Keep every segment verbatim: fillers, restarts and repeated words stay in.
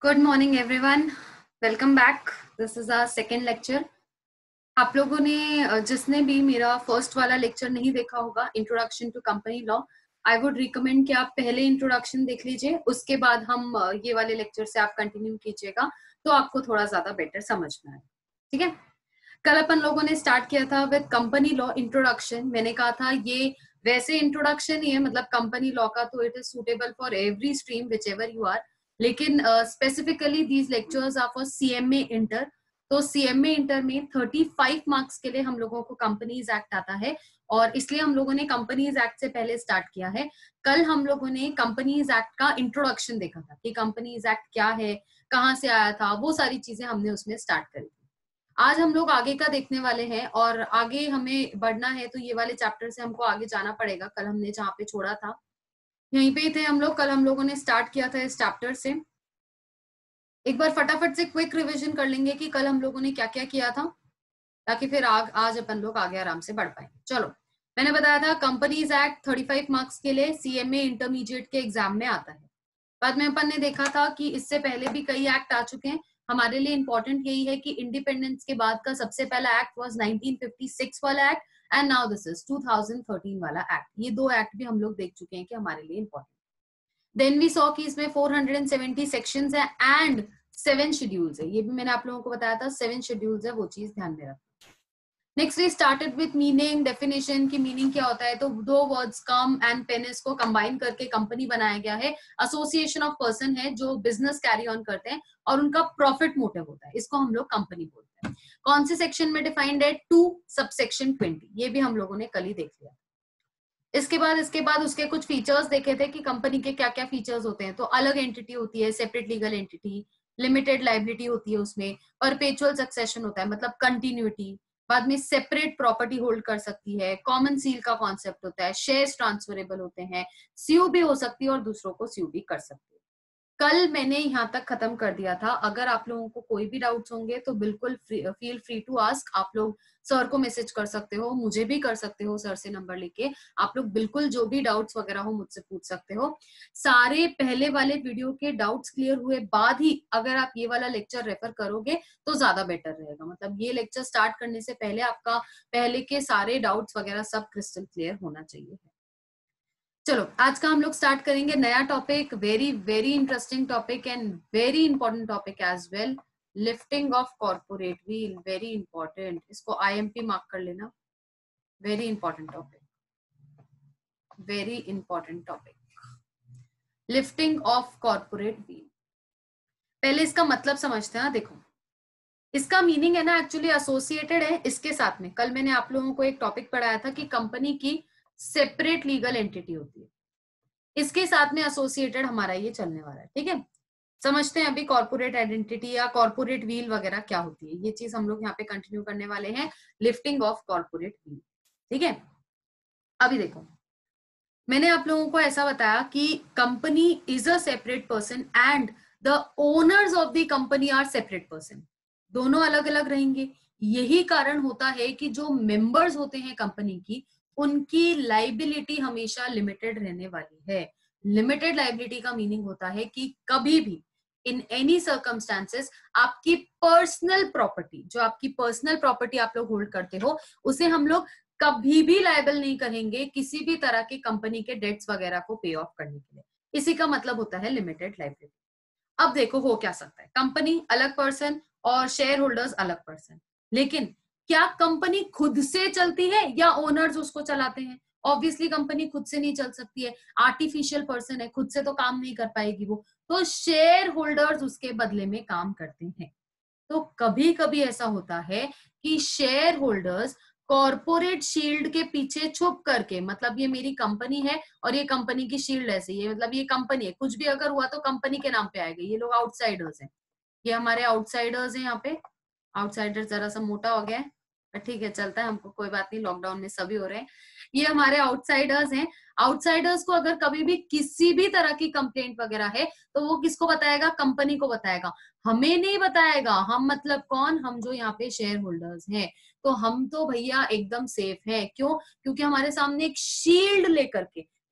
Good morning everyone, welcome back. This is our second lecture. आप लोगों ने जिसने भी मेरा फर्स्ट वाला लेक्चर नहीं देखा होगा, introduction to company law, I would recommend कि आप पहले इंट्रोडक्शन देख लीजिए, उसके बाद हम ये वाले लेक्चर से आप कंटिन्यू कीजिएगा तो आपको थोड़ा ज्यादा बेटर समझ में आए। ठीक है, कल अपन लोगों ने स्टार्ट किया था विद कंपनी लॉ इंट्रोडक्शन। मैंने कहा था ये वैसे इंट्रोडक्शन ही है, मतलब कंपनी लॉ का, तो it is suitable for every stream whichever you are, लेकिन specifically these lectures are for CMA inter. तो सीएमए इंटर में पैंतीस मार्क्स के लिए हम लोगों को कंपनीज एक्ट आता है, और इसलिए हम लोगों ने कंपनीज एक्ट से पहले स्टार्ट किया है। कल हम लोगों ने कंपनीज एक्ट का इंट्रोडक्शन देखा था कि कंपनीज एक्ट क्या है, कहाँ से आया था, वो सारी चीजें हमने उसमें स्टार्ट करी थी। आज हम लोग आगे का देखने वाले हैं, और आगे हमें बढ़ना है तो ये वाले चैप्टर से हमको आगे जाना पड़ेगा। कल हमने जहाँ पे छोड़ा था यहीं पे ही थे हम लोग। कल हम लोगों ने स्टार्ट किया था इस चैप्टर से। एक बार फटाफट से क्विक रिवीजन कर लेंगे कि कल हम लोगों ने क्या क्या किया था, ताकि फिर आग, आज अपन लोग आगे आराम से बढ़ पाए। चलो, मैंने बताया था कंपनीज एक्ट पैंतीस मार्क्स के लिए सीएमए इंटरमीडिएट के एग्जाम में आता है। बाद में अपन ने देखा था कि इससे पहले भी कई एक्ट आ चुके हैं। हमारे लिए इंपॉर्टेंट यही है कि इंडिपेंडेंस के बाद का सबसे पहला act was nineteen fifty six वाला act, and now this is two thousand thirteen वाला एक्ट। ये दो एक्ट भी हम लोग देख चुके हैं कि हमारे लिए इंपॉर्टेंट। देन वी सॉ कि इसमें फोर हंड्रेड सेवेंटी सेक्शंस है एंड सेवन शेड्यूल्स है। ये भी मैंने आप लोगों को बताया था, सेवन शेड्यूल्स है, वो चीज ध्यान में रखना। Next we started with meaning, definition की मीनिंग क्या होता है। तो दो वर्ड्स कम एंड पेनिस को कंबाइन करके कंपनी बनाया गया है। एसोसिएशन ऑफ पर्सन है जो बिजनेस कैरी ऑन करते हैं और उनका प्रॉफिट मोटिव होता है, इसको हम लोग कंपनी बोलते हैं। कौन से सेक्शन में डिफाइंड है? Two subsection twenty. ये भी हम लोगों ने कल ही देख लिया। इसके बाद इसके बाद उसके कुछ फीचर्स देखे थे कि कंपनी के क्या क्या फीचर्स होते हैं। तो अलग एंटिटी होती है, separate legal entity, limited liability होती है उसमें, परपेचुअल सक्सेशन होता है मतलब कंटिन्यूटी, बाद में सेपरेट प्रॉपर्टी होल्ड कर सकती है, कॉमन सील का कॉन्सेप्ट होता है, शेयर्स ट्रांसफरेबल होते हैं, सीयू भी हो सकती है और दूसरों को सीयू भी कर सकती है। कल मैंने यहाँ तक खत्म कर दिया था। अगर आप लोगों को कोई भी डाउट्स होंगे तो बिल्कुल फील फ्री टू आस्क। आप लोग सर को मैसेज कर सकते हो, मुझे भी कर सकते हो, सर से नंबर लेके आप लोग बिल्कुल जो भी डाउट्स वगैरह हो मुझसे पूछ सकते हो। सारे पहले वाले वीडियो के डाउट्स क्लियर हुए बाद ही अगर आप ये वाला लेक्चर रेफर करोगे तो ज्यादा बेटर रहेगा। मतलब ये लेक्चर स्टार्ट करने से पहले आपका पहले के सारे डाउट्स वगैरह सब क्रिस्टल क्लियर होना चाहिए। चलो, आज का हम लोग स्टार्ट करेंगे नया topic, very very interesting topic and very important topic as well. Lifting of corporate veil, very important, इसको आईएमपी मार्क कर लेना। Very important topic, very important topic, lifting of corporate veil. पहले इसका मतलब समझते हैं। देखो, इसका मीनिंग है ना, एक्चुअली एसोसिएटेड है इसके साथ में। कल मैंने आप लोगों को एक टॉपिक पढ़ाया था कि कंपनी की सेपरेट लीगल एंटिटी होती है, इसके साथ में एसोसिएटेड हमारा ये चलने वाला है। ठीक है, समझते हैं अभी कॉर्पोरेट आइडेंटिटी या कॉर्पोरेट व्हील वगैरह क्या होती है। ये चीज हम लोग यहाँ पे कंटिन्यू करने वाले हैं, लिफ्टिंग ऑफ कॉर्पोरेट व्हील। ठीक है, अभी देखो, मैंने आप लोगों को ऐसा बताया कि company is a separate person and the owners of the company are separate person. दोनों अलग अलग रहेंगे। यही कारण होता है कि जो मेंबर्स होते हैं कंपनी की, उनकी लाइबिलिटी हमेशा लिमिटेड रहने वाली है। लिमिटेड लाइबिलिटी का मीनिंग होता है कि कभी भी इन एनी सर्कमस्टांसेस आपकी पर्सनल प्रॉपर्टी, जो आपकी पर्सनल प्रॉपर्टी आप लोग होल्ड करते हो, उसे हम लोग कभी भी लायबल नहीं करेंगे किसी भी तरह की कंपनी के डेट्स वगैरह को पे ऑफ करने के लिए। इसी का मतलब होता है लिमिटेड लायबिलिटी। अब देखो हो क्या सकता है, कंपनी अलग पर्सन और शेयर होल्डर्स अलग पर्सन, लेकिन क्या कंपनी खुद से चलती है या ओनर्स उसको चलाते हैं? ऑब्वियसली कंपनी खुद से नहीं चल सकती है, आर्टिफिशियल पर्सन है, खुद से तो काम नहीं कर पाएगी वो, तो शेयर होल्डर्स उसके बदले में काम करते हैं। तो कभी कभी ऐसा होता है कि शेयर होल्डर्स कॉर्पोरेट शील्ड के पीछे छुप करके, मतलब ये मेरी कंपनी है और ये कंपनी की शील्ड ऐसे ही है, मतलब ये कंपनी है, कुछ भी अगर हुआ तो कंपनी के नाम पे आएगा। ये लोग आउटसाइडर्स हैं, ये हमारे आउटसाइडर्स हैं। यहाँ पे आउटसाइडर जरा सा मोटा हो गया है, ठीक है चलता है, हमको कोई बात नहीं, लॉकडाउन में सभी हो रहे हैं। ये हमारे आउटसाइडर्स हैं। आउटसाइडर्स को अगर कभी भी किसी भी तरह की कंप्लेंट वगैरह है तो वो किसको बताएगा? कंपनी को बताएगा, हमें नहीं बताएगा। हम मतलब कौन? हम जो यहाँ पे शेयर होल्डर्स हैं। तो हम तो भैया एकदम सेफ हैं। क्यों? क्योंकि हमारे सामने एक शील्ड लेकर के,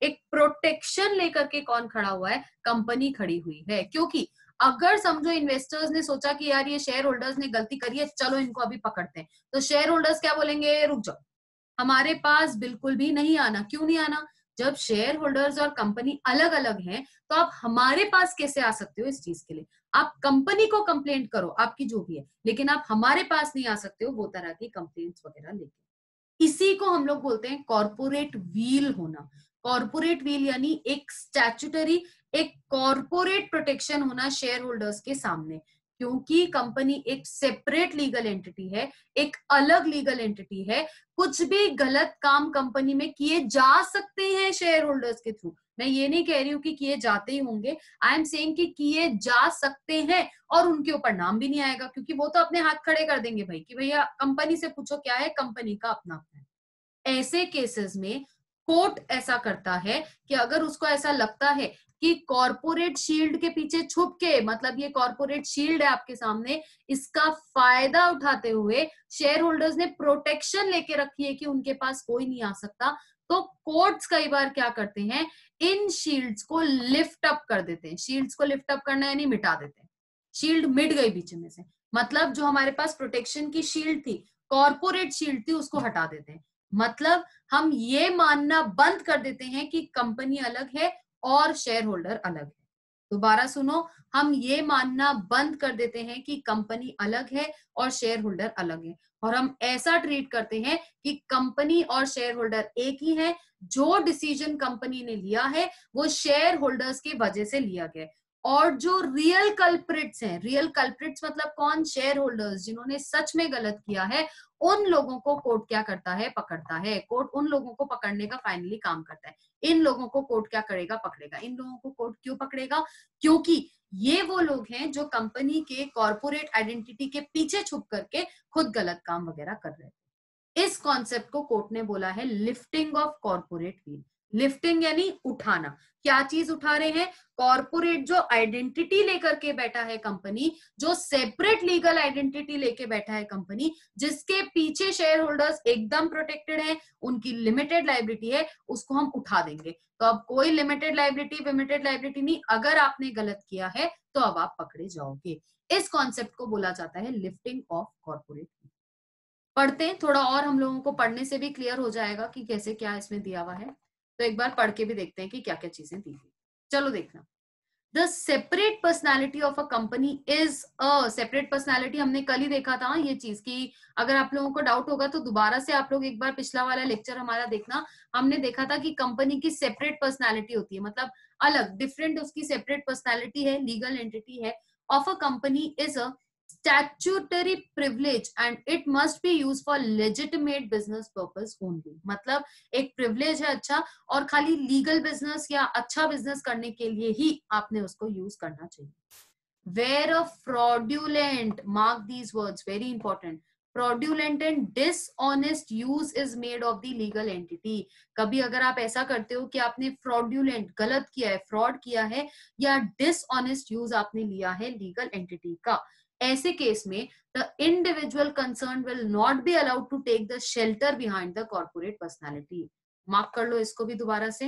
एक प्रोटेक्शन लेकर के कौन खड़ा हुआ है? कंपनी खड़ी हुई है। क्योंकि अगर समझो इन्वेस्टर्स ने सोचा कि यार ये शेयर होल्डर्स ने गलती करी है, चलो इनको अभी पकड़ते हैं, तो शेयर होल्डर्स क्या बोलेंगे? रुक जाओ, हमारे पास बिल्कुल भी नहीं आना। क्यों नहीं आना? जब शेयर होल्डर्स और कंपनी अलग अलग हैं, तो आप हमारे पास कैसे आ सकते हो इस चीज के लिए? आप कंपनी को कंप्लेंट करो, आपकी जो भी है, लेकिन आप हमारे पास नहीं आ सकते हो वो तरह की कंप्लेंट्स वगैरह लेके। इसी को हम लोग बोलते हैं कॉर्पोरेट व्हील होना। कॉर्पोरेट व्हील यानी एक स्टैट्यूटरी, एक कॉर्पोरेट प्रोटेक्शन होना शेयर होल्डर्स के सामने, क्योंकि कंपनी एक सेपरेट लीगल एंटिटी है, एक अलग लीगल एंटिटी है। कुछ भी गलत काम कंपनी में किए जा सकते हैं शेयर होल्डर्स के थ्रू। मैं ये नहीं कह रही हूँ कि किए जाते ही होंगे, आई एम सेइंग कि किए जा सकते हैं, और उनके ऊपर नाम भी नहीं आएगा, क्योंकि वो तो अपने हाथ खड़े कर देंगे भाई कि भैया कंपनी से पूछो क्या है, कंपनी का अपना अपना है। ऐसे केसेस में कोर्ट ऐसा करता है कि अगर उसको ऐसा लगता है कि कॉर्पोरेट शील्ड के पीछे छुप के, मतलब ये कॉर्पोरेट शील्ड है आपके सामने, इसका फायदा उठाते हुए शेयर होल्डर्स ने प्रोटेक्शन लेके रखी है कि उनके पास कोई नहीं आ सकता, तो कोर्ट्स कई बार क्या करते हैं, इन शील्ड्स को लिफ्ट अप कर देते हैं। शील्ड्स को लिफ्ट अप करना यानी मिटा देते हैं। शील्ड मिट गई बीच में से, मतलब जो हमारे पास प्रोटेक्शन की शील्ड थी, कॉर्पोरेट शील्ड थी, उसको हटा देते हैं। मतलब हम ये मानना बंद कर देते हैं कि कंपनी अलग है और शेयर होल्डर अलग है। दोबारा सुनो, हम ये मानना बंद कर देते हैं कि कंपनी अलग है और शेयर होल्डर अलग है, और हम ऐसा ट्रीट करते हैं कि कंपनी और शेयर होल्डर एक ही है। जो डिसीजन कंपनी ने लिया है वो शेयर होल्डर्स की वजह से लिया गया, और जो रियल कल्प्रिट्स हैं, रियल कल्प्रिट्स मतलब कौन? शेयर होल्डर्स, जिन्होंने सच में गलत किया है, उन लोगों को कोर्ट क्या करता है? पकड़ता है। कोर्ट उन लोगों को पकड़ने का फाइनली काम करता है। इन लोगों को कोर्ट क्या करेगा? पकड़ेगा। इन लोगों को कोर्ट क्यों पकड़ेगा? क्योंकि ये वो लोग हैं जो कंपनी के कॉर्पोरेट आइडेंटिटी के पीछे छुप करके खुद गलत काम वगैरह कर रहे हैं। इस कॉन्सेप्ट को कोर्ट ने बोला है lifting of corporate veil. Lifting यानी उठाना। क्या चीज उठा रहे हैं? कॉर्पोरेट जो आइडेंटिटी लेकर के बैठा है कंपनी, जो सेपरेट लीगल आइडेंटिटी लेके बैठा है कंपनी, जिसके पीछे शेयर होल्डर्स एकदम प्रोटेक्टेड है, उनकी लिमिटेड लाइबिलिटी है, उसको हम उठा देंगे। तो अब कोई लिमिटेड लाइबिलिटी लिमिटेड लाइबिलिटी नहीं, अगर आपने गलत किया है तो अब आप पकड़े जाओगे। इस कॉन्सेप्ट को बोला जाता है लिफ्टिंग ऑफ कॉर्पोरेट व्हील। पढ़ते हैं थोड़ा और, हम लोगों को पढ़ने से भी क्लियर हो जाएगा कि कैसे क्या इसमें दिया हुआ है। तो एक बार पढ़ के भी देखते हैं कि क्या क्या चीजें दी गई। चलो देखना। The separate personality of a company is a separate personality. हमने कल ही देखा था ये चीज की, अगर आप लोगों को डाउट होगा तो दोबारा से आप लोग एक बार पिछला वाला लेक्चर हमारा देखना। हमने देखा था कि कंपनी की सेपरेट पर्सनैलिटी होती है, मतलब अलग डिफरेंट उसकी सेपरेट पर्सनैलिटी है, लीगल एंटिटी है। Of a company is a statutory privilege and it must be used for legitimate business purpose only। मतलब एक privilege है अच्छा, और खाली legal business या अच्छा business करने के लिए ही आपने उसको use करना चाहिए। Where a fraudulent, mark these words, very important, fraudulent and dishonest use is made of the legal entity। कभी अगर आप ऐसा करते हो कि आपने fraudulent गलत किया है, fraud किया है, या dishonest use आपने लिया है legal entity का, ऐसे केस में the individual concerned will not be allowed to take the shelter behind the corporate personality। Mark कर लो इसको भी दोबारा से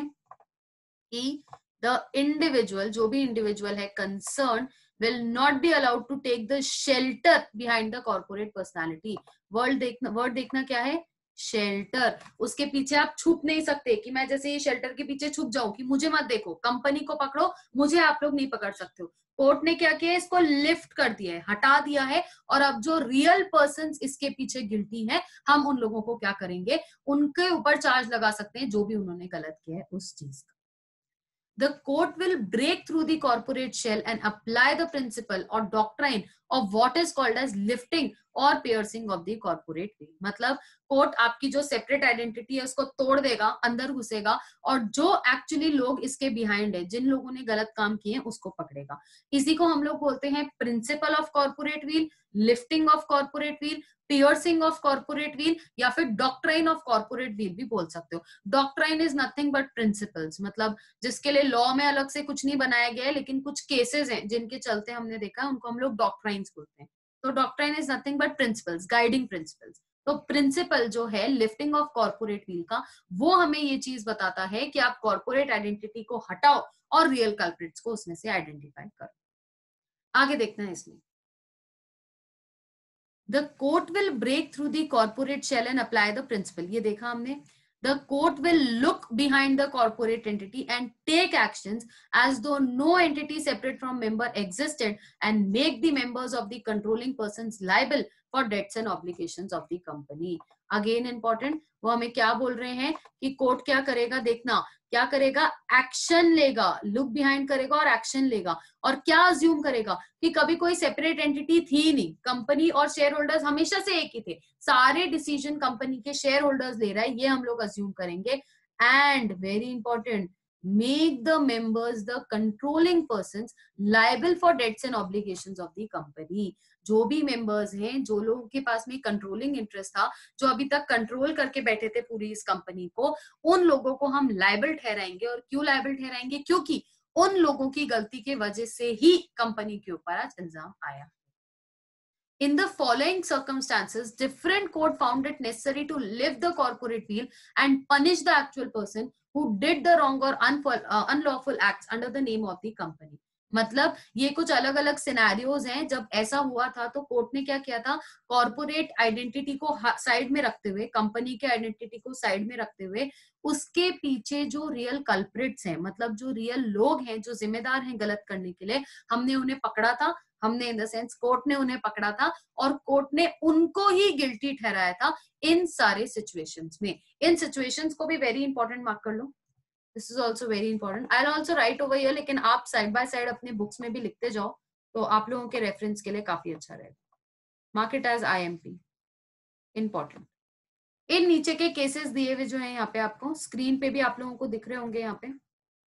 कि the individual, जो भी individual है concerned, will not be allowed to take the shelter behind the corporate personality। Word देखना, वर्ड देखना क्या है? शेल्टर। उसके पीछे आप छुप नहीं सकते कि मैं जैसे ये शेल्टर के पीछे छुप जाऊं कि मुझे मत देखो, कंपनी को पकड़ो, मुझे आप लोग नहीं पकड़ सकते हो। कोर्ट ने क्या किया? इसको लिफ्ट कर दिया है, हटा दिया है, और अब जो रियल पर्सन्स इसके पीछे गिल्टी हैं, हम उन लोगों को क्या करेंगे? उनके ऊपर चार्ज लगा सकते हैं जो भी उन्होंने गलत किया है उस चीज का। The court will break through the corporate shell and apply the principle or doctrine of what is called as lifting और piercing of the corporate veil। मतलब कोर्ट आपकी जो सेपरेट आइडेंटिटी है उसको तोड़ देगा, अंदर घुसेगा, और जो एक्चुअली लोग इसके बिहाइंड है, जिन लोगों ने गलत काम किए हैं, उसको पकड़ेगा। इसी को हम लोग बोलते हैं principle of corporate veil, lifting of corporate veil, piercing of corporate veil, या फिर डॉक्ट्राइन ऑफ कॉर्पोरेट व्हील भी बोल सकते हो। Doctrine is nothing but principles, मतलब जिसके लिए लॉ में अलग से कुछ नहीं बनाया गया है, लेकिन कुछ केसेस हैं जिनके चलते हमने देखा है, उनको हम लोग डॉक्ट्राइन्स बोलते हैं। तो doctrine is nothing but principles, guiding principles. तो प्रिंसिपल जो है लिफ्टिंग ऑफ कॉर्पोरेट व्हील का, वो हमें ये चीज बताता है कि आप कॉर्पोरेट आइडेंटिटी को हटाओ और रियल कल्प्रिट्स को उसमें से आइडेंटिफाई करो। आगे देखना है इसमें, the court will break through the corporate shell and apply the principle. ये देखा हमने, the court will look behind the corporate entity and take actions as though no entity separate from member existed and make the members of the controlling persons liable for debts and obligations of the company. Again important, वो हमें क्या बोल रहे हैं कि court क्या करेगा, देखना क्या करेगा, एक्शन लेगा, लुक बिहाइंड करेगा और एक्शन लेगा। और क्या अज्यूम करेगा कि कभी कोई सेपरेट एंटिटी थी नहीं, कंपनी और शेयर होल्डर्स हमेशा से एक ही थे, सारे डिसीजन कंपनी के शेयर होल्डर्स ले रहा है, ये हम लोग अज्यूम करेंगे। And very important, make the members the controlling persons liable for debts and obligations of the company. जो भी मेंबर्स हैं, जो लोगों के पास में कंट्रोलिंग इंटरेस्ट था, जो अभी तक कंट्रोल करके बैठे थे पूरी इस कंपनी को, उन लोगों को हम लायबल ठहराएंगे। और क्यों लायबल ठहराएंगे? क्योंकि उन लोगों की गलती के वजह से ही कंपनी के ऊपर आज इल्जाम आया। In the following circumstances, different court found it necessary to lift the corporate wheel and punish the actual person who did the wrong or uh, unlawful acts under the name of the company. मतलब ये कुछ अलग अलग scenarios हैं। जब ऐसा हुआ था तो कोर्ट ने क्या किया था, कॉर्पोरेट आइडेंटिटी को साइड में रखते हुए, कंपनी के आइडेंटिटी को साइड में रखते हुए, उसके पीछे जो रियल कल्प्रिट्स हैं, मतलब जो रियल लोग हैं, जो जिम्मेदार हैं गलत करने के लिए, हमने उन्हें पकड़ा था। हमने इन द सेंस कोर्ट ने उन्हें पकड़ा था और कोर्ट ने उनको ही गिल्टी ठहराया था इन सारे सिचुएशंस में। इन सिचुएशंस को भी वेरी इंपॉर्टेंट मार्क कर लो, this is also very important. I will also write over here, लेकिन आप साइड बाय साइड अपने बुक्स में भी लिखते जाओ तो आप लोगों के रेफरेंस के लिए काफी अच्छा रहेगा। Mark it as I M P, important. इन नीचे के केसेस दिए हुए जो है यहाँ पे आपको स्क्रीन पे भी आप लोगों को दिख रहे होंगे यहाँ पे।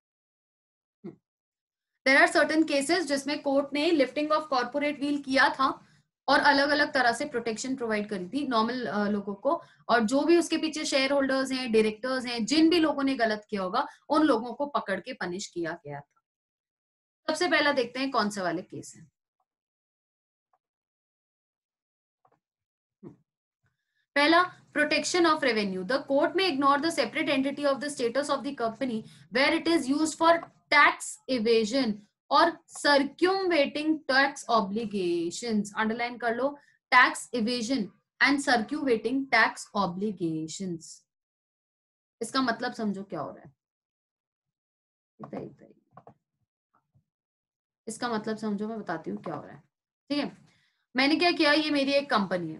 देयर आर सर्टेन केसेस जिसमें कोर्ट ने लिफ्टिंग ऑफ कॉर्पोरेट व्हील किया था और अलग अलग तरह से प्रोटेक्शन प्रोवाइड करी थी नॉर्मल uh, लोगों को, और जो भी उसके पीछे शेयर होल्डर्स हैं, डायरेक्टर्स हैं, जिन भी लोगों ने गलत किया होगा, उन लोगों को पकड़ के पनिश किया गया था। सबसे पहला देखते हैं कौन से वाले केस है। पहला, protection of revenue. The court में ignore the separate entity of the status of the company where it is used for tax evasion और सर्क्यूमवेटिंग टैक्स ऑब्लिगेशंस। अंडरलाइन कर लो, tax evasion and circumventing tax obligations. इसका मतलब समझो क्या हो रहा है, इतना इतना इसका मतलब समझो, मैं बताती हूँ क्या हो रहा है। ठीक है, मैंने क्या किया, ये मेरी एक कंपनी है,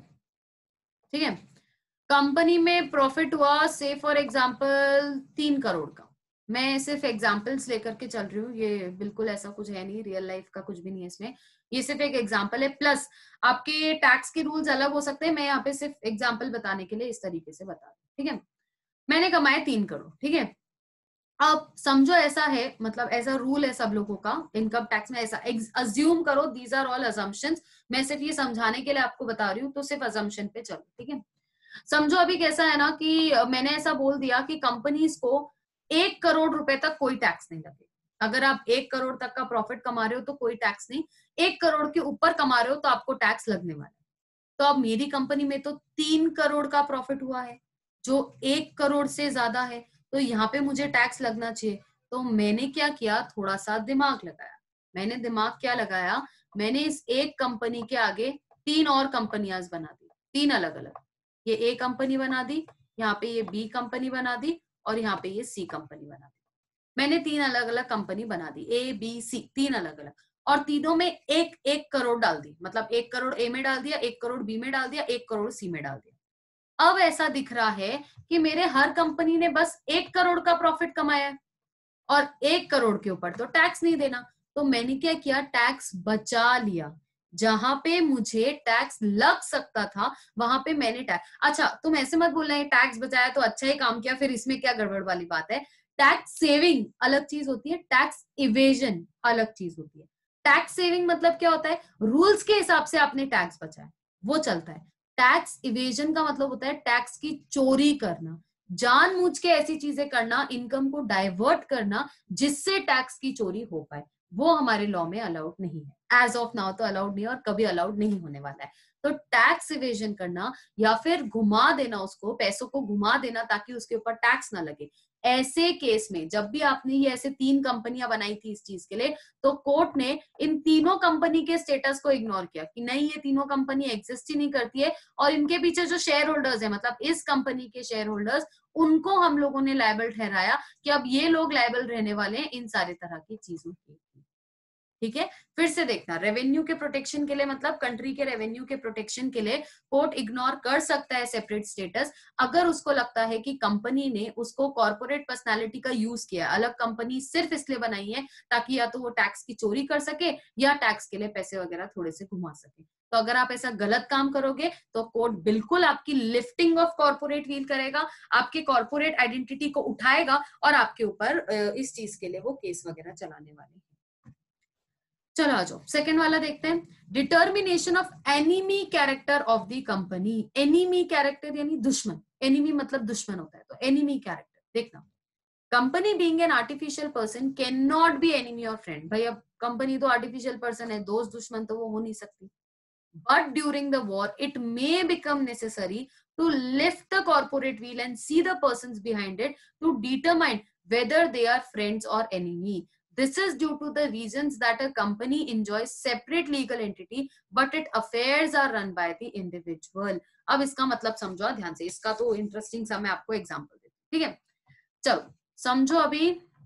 ठीक है, कंपनी में प्रॉफिट हुआ से फॉर एग्जांपल तीन करोड़ का। मैं सिर्फ एग्जांपल्स लेकर के चल रही हूँ, ये बिल्कुल ऐसा कुछ है नहीं, रियल लाइफ का कुछ भी नहीं है इसमें, ये सिर्फ एक एग्जांपल है। प्लस आपके टैक्स के रूल्स अलग हो सकते हैं, मैं यहाँ पे सिर्फ एग्जांपल बताने के लिए इस तरीके से बता रही हूँ। ठीक है, मैंने कमाए तीन करोड़, ठीक है। अब समझो ऐसा है, मतलब ऐसा रूल है सब लोगों का इनकम टैक्स में, ऐसा अज्यूम करो, दीज आर ऑल अजम्पशंस, मैं सिर्फ ये समझाने के लिए आपको बता रही हूँ, तो सिर्फ अजम्पशन पे चलो। ठीक है, समझो अभी कैसा है ना कि मैंने ऐसा बोल दिया कि कंपनीज को एक करोड़ रुपए तक कोई टैक्स नहीं लगे। अगर आप एक करोड़ तक का प्रॉफिट कमा रहे हो तो कोई टैक्स नहीं, एक करोड़ के ऊपर कमा रहे हो तो आपको टैक्स लगने वाला है। तो अब मेरी कंपनी में तो तीन करोड़ का प्रॉफिट हुआ है, जो एक करोड़ से ज्यादा है, तो यहाँ पे मुझे टैक्स लगना चाहिए। तो मैंने क्या किया, थोड़ा सा दिमाग लगाया। मैंने दिमाग क्या लगाया, मैंने इस एक कंपनी के आगे तीन और कंपनियां बना दी, तीन अलग अलग। ये ए कंपनी बना दी, यहाँ पे ये बी कंपनी बना दी, और यहाँ पे ये सी कंपनी बना दी। मैंने तीन अलग अलग कंपनी बना दी, ए बी सी, तीन अलग अलग, और तीनों में एक एक करोड़ डाल दी। मतलब एक करोड़ ए में डाल दिया, एक करोड़ बी में डाल दिया, एक करोड़ सी में डाल दिया। अब ऐसा दिख रहा है कि मेरे हर कंपनी ने बस एक करोड़ का प्रॉफिट कमाया है और एक करोड़ के ऊपर तो टैक्स नहीं देना। तो मैंने क्या किया, टैक्स बचा लिया। जहां पे मुझे टैक्स लग सकता था वहां पे मैंने टैक्स, अच्छा तुम ऐसे मत बोलना है टैक्स बचाया तो अच्छा ही काम किया, फिर इसमें क्या गड़बड़ वाली बात है। टैक्स सेविंग अलग चीज होती है, टैक्स इवेजन अलग चीज होती है। टैक्स सेविंग मतलब क्या होता है, रूल्स के हिसाब से आपने टैक्स बचाया, वो चलता है। टैक्स इवेजन का मतलब होता है टैक्स की चोरी करना, जानबूझ के ऐसी चीजें करना, इनकम को डाइवर्ट करना जिससे टैक्स की चोरी हो पाए, वो हमारे लॉ में अलाउड नहीं है, एज ऑफ नाउ तो अलाउड नहीं है और कभी अलाउड नहीं होने वाला है। तो टैक्स इवेजन करना या फिर घुमा देना, उसको पैसों को घुमा देना ताकि उसके ऊपर टैक्स ना लगे, ऐसे केस में जब भी आपने ये ऐसे तीन कंपनियां बनाई थी इस चीज के लिए, तो कोर्ट ने इन तीनों कंपनी के स्टेटस को इग्नोर किया कि नहीं, ये तीनों कंपनी एग्जिस्ट ही नहीं करती है, और इनके पीछे जो शेयर होल्डर्स है, मतलब इस कंपनी के शेयर होल्डर्स, उनको हम लोगों ने लायबल ठहराया कि अब ये लोग लायबल रहने वाले हैं इन सारे तरह की चीजों के। ठीक है, फिर से देखना, रेवेन्यू के प्रोटेक्शन के लिए, मतलब कंट्री के रेवेन्यू के प्रोटेक्शन के लिए कोर्ट इग्नोर कर सकता है सेपरेट स्टेटस, अगर उसको लगता है कि कंपनी ने उसको कॉर्पोरेट पर्सनालिटी का यूज किया, अलग कंपनी सिर्फ इसलिए बनाई है ताकि या तो वो टैक्स की चोरी कर सके या टैक्स के लिए पैसे वगैरह थोड़े से घुमा सके। तो अगर आप ऐसा गलत काम करोगे तो कोर्ट बिल्कुल आपकी लिफ्टिंग ऑफ कॉर्पोरेट व्हील करेगा, आपके कॉर्पोरेट आइडेंटिटी को उठाएगा और आपके ऊपर इस चीज के लिए वो केस वगैरह चलाने वाले हैं। चलो आ जाओ, सेकेंड वाला देखते हैं, determination of enemy character of the company. Enemy character यानी दुश्मन, एनिमी मतलब दुश्मन होता है, तो एनिमी कैरेक्टर देखना, company being an artificial person can not be enemy और फ्रेंड। भाई अब कंपनी तो आर्टिफिशियल पर्सन है, दोस्त दुश्मन तो वो हो नहीं सकती। But during the war it may become necessary to lift the corporate veil and see the persons behind it to determine whether they are friends or enemy. This is due to the reasons that a company enjoys separate legal entity, but its affairs are run by the individual. अब इसका मतलब समझो ध्यान से, इसका तो interesting सा मैं आपको एग्जांपल देती हूँ। ठीक है, चलो समझो, अभी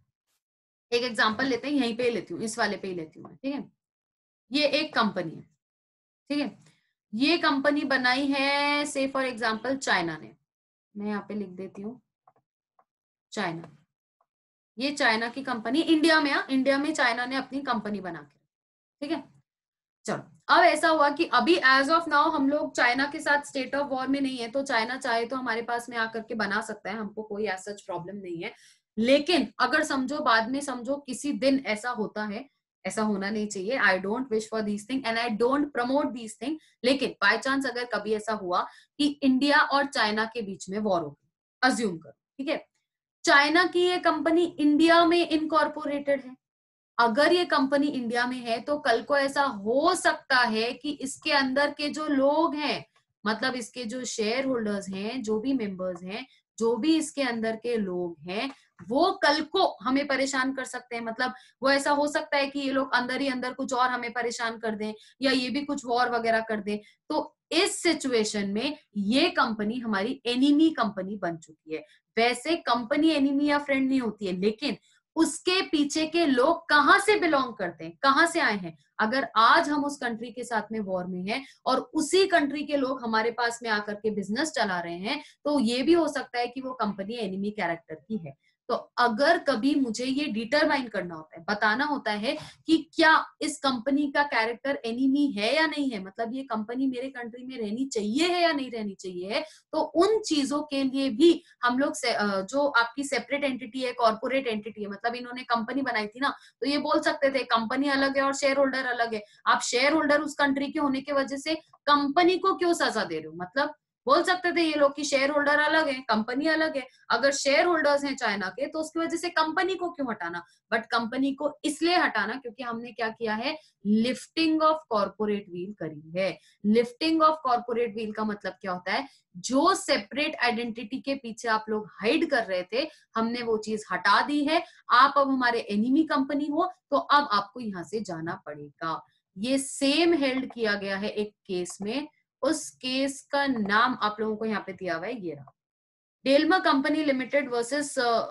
एक एग्जांपल लेते हैं, यहीं पे लेती हूँ, इस वाले पे ही लेती हूँ। ठीक है, ये एक कंपनी है, ठीक है, ये कंपनी बनाई है से फॉर एग्जांपल चाइना ने, मैं यहाँ पे लिख देती हूँ चाइना, ये चाइना की कंपनी इंडिया में, आ, इंडिया में चाइना ने अपनी कंपनी बना के, ठीक है। चलो अब ऐसा हुआ कि अभी एज ऑफ नाउ हम लोग चाइना के साथ स्टेट ऑफ वॉर में नहीं है, तो चाइना चाहे तो हमारे पास में आकर के बना सकता है, हमको कोई ऐसा सच प्रॉब्लम नहीं है। लेकिन अगर समझो बाद में, समझो किसी दिन ऐसा होता है, ऐसा होना नहीं चाहिए, I don't wish for these thing and I don't promote these thing, लेकिन बाय चांस अगर कभी ऐसा हुआ कि इंडिया और चाइना के बीच में वॉर होगी, अज्यूम करो, ठीक है, चाइना की ये कंपनी इंडिया में इनकॉर्पोरेटेड है, अगर ये कंपनी इंडिया में है तो कल को ऐसा हो सकता है कि इसके अंदर के जो लोग हैं, मतलब इसके जो शेयर होल्डर्स हैं, जो भी मेंबर्स हैं, जो भी इसके अंदर के लोग हैं, वो कल को हमें परेशान कर सकते हैं। मतलब वो ऐसा हो सकता है कि ये लोग अंदर ही अंदर कुछ और हमें परेशान कर दें, या ये भी कुछ वॉर वगैरह कर दें। तो इस सिचुएशन में ये कंपनी हमारी एनिमी कंपनी बन चुकी है। वैसे कंपनी एनिमी या फ्रेंड नहीं होती है, लेकिन उसके पीछे के लोग कहां से बिलोंग करते हैं, कहां से आए हैं। अगर आज हम उस कंट्री के साथ में वॉर में हैं और उसी कंट्री के लोग हमारे पास में आकर के बिजनेस चला रहे हैं, तो ये भी हो सकता है कि वो कंपनी एनिमी कैरेक्टर की है। तो अगर कभी मुझे ये डिटरमाइन करना होता है, बताना होता है कि क्या इस कंपनी का कैरेक्टर एनिमी है या नहीं है, मतलब ये कंपनी मेरे कंट्री में रहनी चाहिए है या नहीं रहनी चाहिए है, तो उन चीजों के लिए भी हम लोग जो आपकी सेपरेट एंटिटी है, कॉर्पोरेट एंटिटी है, मतलब इन्होंने कंपनी बनाई थी ना, तो ये बोल सकते थे कंपनी अलग है और शेयर होल्डर अलग है। आप शेयर होल्डर उस कंट्री के होने की वजह से कंपनी को क्यों सजा दे रहे हो, मतलब बोल सकते थे ये लोग कि शेयर होल्डर अलग है, कंपनी अलग है। अगर शेयर होल्डर्स हैं चाइना के तो उसकी वजह से कंपनी को क्यों हटाना, बट कंपनी को इसलिए हटाना क्योंकि हमने क्या किया है, लिफ्टिंग ऑफ कॉर्पोरेट व्हील करी है। लिफ्टिंग ऑफ कॉर्पोरेट व्हील का मतलब क्या होता है, जो सेपरेट आइडेंटिटी के पीछे आप लोग हाइड कर रहे थे, हमने वो चीज हटा दी है। आप अब हमारे एनिमी कंपनी हो, तो अब आपको यहां से जाना पड़ेगा। ये सेम हेल्ड किया गया है एक केस में, उस केस का नाम आप लोगों को यहाँ पे दिया हुआ है, ये रहा, डेल्मा company limited versus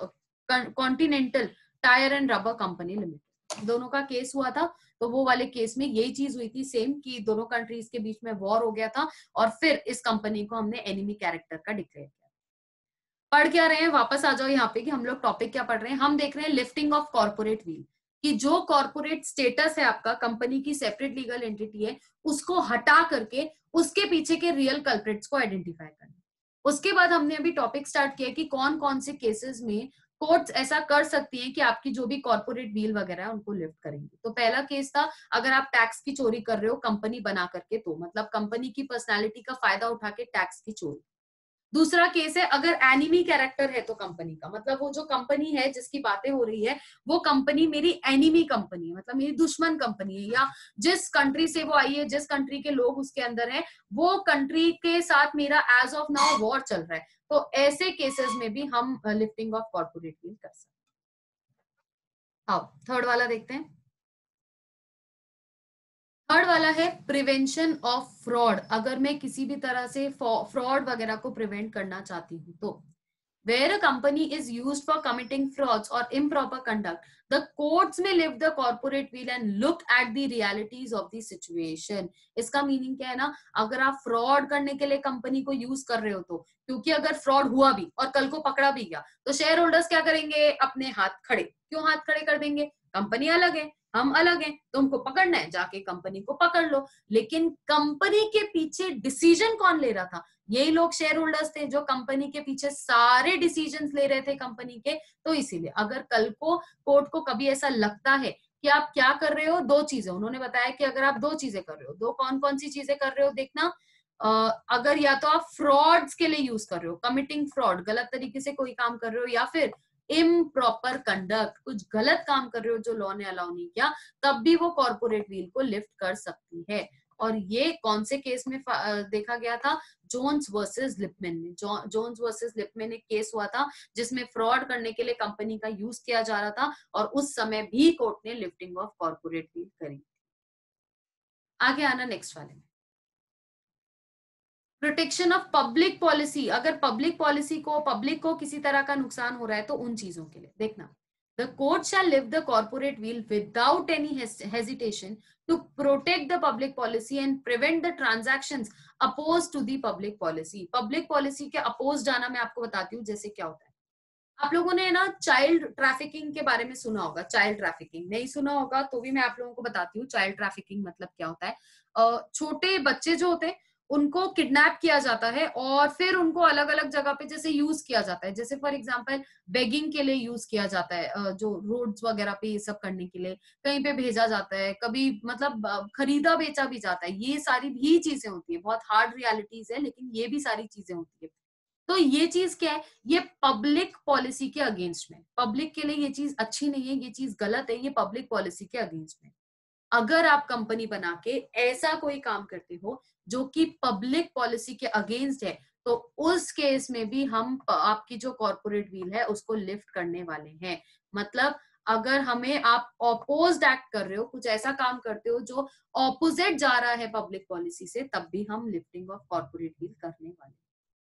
Continental tyre and rubber company limited. दोनों का केस हुआ था, तो वो वाले केस में यही चीज हुई थी सेम, कि दोनों कंट्रीज के बीच में वॉर हो गया था और फिर इस कंपनी को हमने एनिमी कैरेक्टर का डिक्लेयर किया। पढ़ क्या रहे हैं, वापस आ जाओ यहाँ पे कि हम लोग टॉपिक क्या पढ़ रहे हैं। हम देख रहे हैं लिफ्टिंग ऑफ कॉर्पोरेट व्हील, कि जो कॉर्पोरेट स्टेटस है आपका, कंपनी की सेपरेट लीगल एंटिटी है, उसको हटा करके उसके पीछे के रियल कल्प्रिट्स को आइडेंटिफाई करना। उसके बाद हमने अभी टॉपिक स्टार्ट किया कि कौन कौन से केसेस में कोर्ट्स ऐसा कर सकती हैं कि आपकी जो भी कॉर्पोरेट व्हील वगैरह है उनको लिफ्ट करेंगे। तो पहला केस था, अगर आप टैक्स की चोरी कर रहे हो कंपनी बना करके, तो मतलब कंपनी की पर्सनैलिटी का फायदा उठा के टैक्स की चोरी। दूसरा केस है अगर एनिमी कैरेक्टर है तो कंपनी का, मतलब वो जो कंपनी है जिसकी बातें हो रही है वो कंपनी मेरी एनिमी कंपनी है, मतलब मेरी दुश्मन कंपनी है, या जिस कंट्री से वो आई है, जिस कंट्री के लोग उसके अंदर हैं, वो कंट्री के साथ मेरा एज ऑफ नाउ वॉर चल रहा है, तो ऐसे केसेस में भी हम लिफ्टिंग ऑफ कॉर्पोरेट वील कर सकते हैं। आओ थर्ड वाला देखते हैं। थर्ड वाला है प्रिवेंशन ऑफ फ्रॉड। अगर मैं किसी भी तरह से फ्रॉड वगैरह को प्रिवेंट करना चाहती हूँ तो where a company is used for committing frauds or improper conduct, the courts may lift the corporate wheel and look at the realities of the situation. इसका मीनिंग क्या है ना, अगर आप फ्रॉड करने के लिए कंपनी को यूज कर रहे हो तो, क्योंकि अगर फ्रॉड हुआ भी और कल को पकड़ा भी गया तो शेयर होल्डर्स क्या करेंगे, अपने हाथ खड़े, क्यों हाथ खड़े कर देंगे, कंपनी अलग है हम अलग हैं, तुमको पकड़ना है जाके कंपनी को पकड़ लो। लेकिन कंपनी के पीछे डिसीजन कौन ले रहा था, यही लोग शेयर होल्डर्स थे जो कंपनी के पीछे सारे डिसीजंस ले रहे थे कंपनी के। तो इसीलिए अगर कल को कोर्ट को कभी ऐसा लगता है कि आप क्या कर रहे हो, दो चीजें उन्होंने बताया कि अगर आप दो चीजें कर रहे हो, दो कौन कौन सी चीजें कर रहे हो देखना, Uh, अगर या तो आप फ्रॉड्स के लिए यूज कर रहे हो, कमिटिंग फ्रॉड, गलत तरीके से कोई काम कर रहे हो, या फिर इम्प्रॉपर कंडक्ट, कुछ गलत काम कर रहे हो जो लॉ ने अलाउ नहीं किया, तब भी वो कॉर्पोरेट व्हील को लिफ्ट कर सकती है। और ये कौन से केस में देखा गया था, जोन्स वर्सेस लिपमैन में। जो, जोन्स वर्सेस लिपमैन एक केस हुआ था जिसमें फ्रॉड करने के लिए कंपनी का यूज किया जा रहा था और उस समय भी कोर्ट ने लिफ्टिंग ऑफ कॉर्पोरेट व्हील करी। आगे आना नेक्स्ट वाले में, प्रोटेक्शन ऑफ पब्लिक पॉलिसी। अगर पब्लिक पॉलिसी को, पब्लिक को किसी तरह का नुकसान हो रहा है तो उन चीजों के लिए देखना, the court shall lift the corporate veil without any hesitation to protect the public policy and prevent the transactions opposed to the public policy. Public policy के अपोज जाना मैं आपको बताती हूँ जैसे क्या होता है। आप लोगों ने ना चाइल्ड ट्रैफिकिंग के बारे में सुना होगा, चाइल्ड ट्रैफिकिंग नहीं सुना होगा तो भी मैं आप लोगों को बताती हूँ चाइल्ड ट्रैफिकिंग मतलब क्या होता है। छोटे बच्चे जो होते हैं उनको किडनैप किया जाता है और फिर उनको अलग अलग जगह पे जैसे यूज किया जाता है, जैसे फॉर एग्जांपल बेगिंग के लिए यूज किया जाता है, जो रोड्स वगैरह पे ये सब करने के लिए कहीं पे भेजा जाता है, कभी मतलब खरीदा बेचा भी जाता है, ये सारी भी चीजें होती है, बहुत हार्ड रियलिटीज है लेकिन ये भी सारी चीजें होती है। तो ये चीज क्या है, ये पब्लिक पॉलिसी के अगेंस्ट में, पब्लिक के लिए ये चीज अच्छी नहीं है, ये चीज गलत है, ये पब्लिक पॉलिसी के अगेंस्ट में। अगर आप कंपनी बना के ऐसा कोई काम करते हो जो कि पब्लिक पॉलिसी के अगेंस्ट है तो उस केस में भी हम आपकी जो कॉर्पोरेट व्हील है उसको लिफ्ट करने वाले हैं। मतलब अगर हमें आप ऑपोज्ड एक्ट कर रहे हो, कुछ ऐसा काम करते हो जो ऑपोजिट जा रहा है पब्लिक पॉलिसी से, तब भी हम लिफ्टिंग ऑफ कॉर्पोरेट व्हील करने वाले हैं।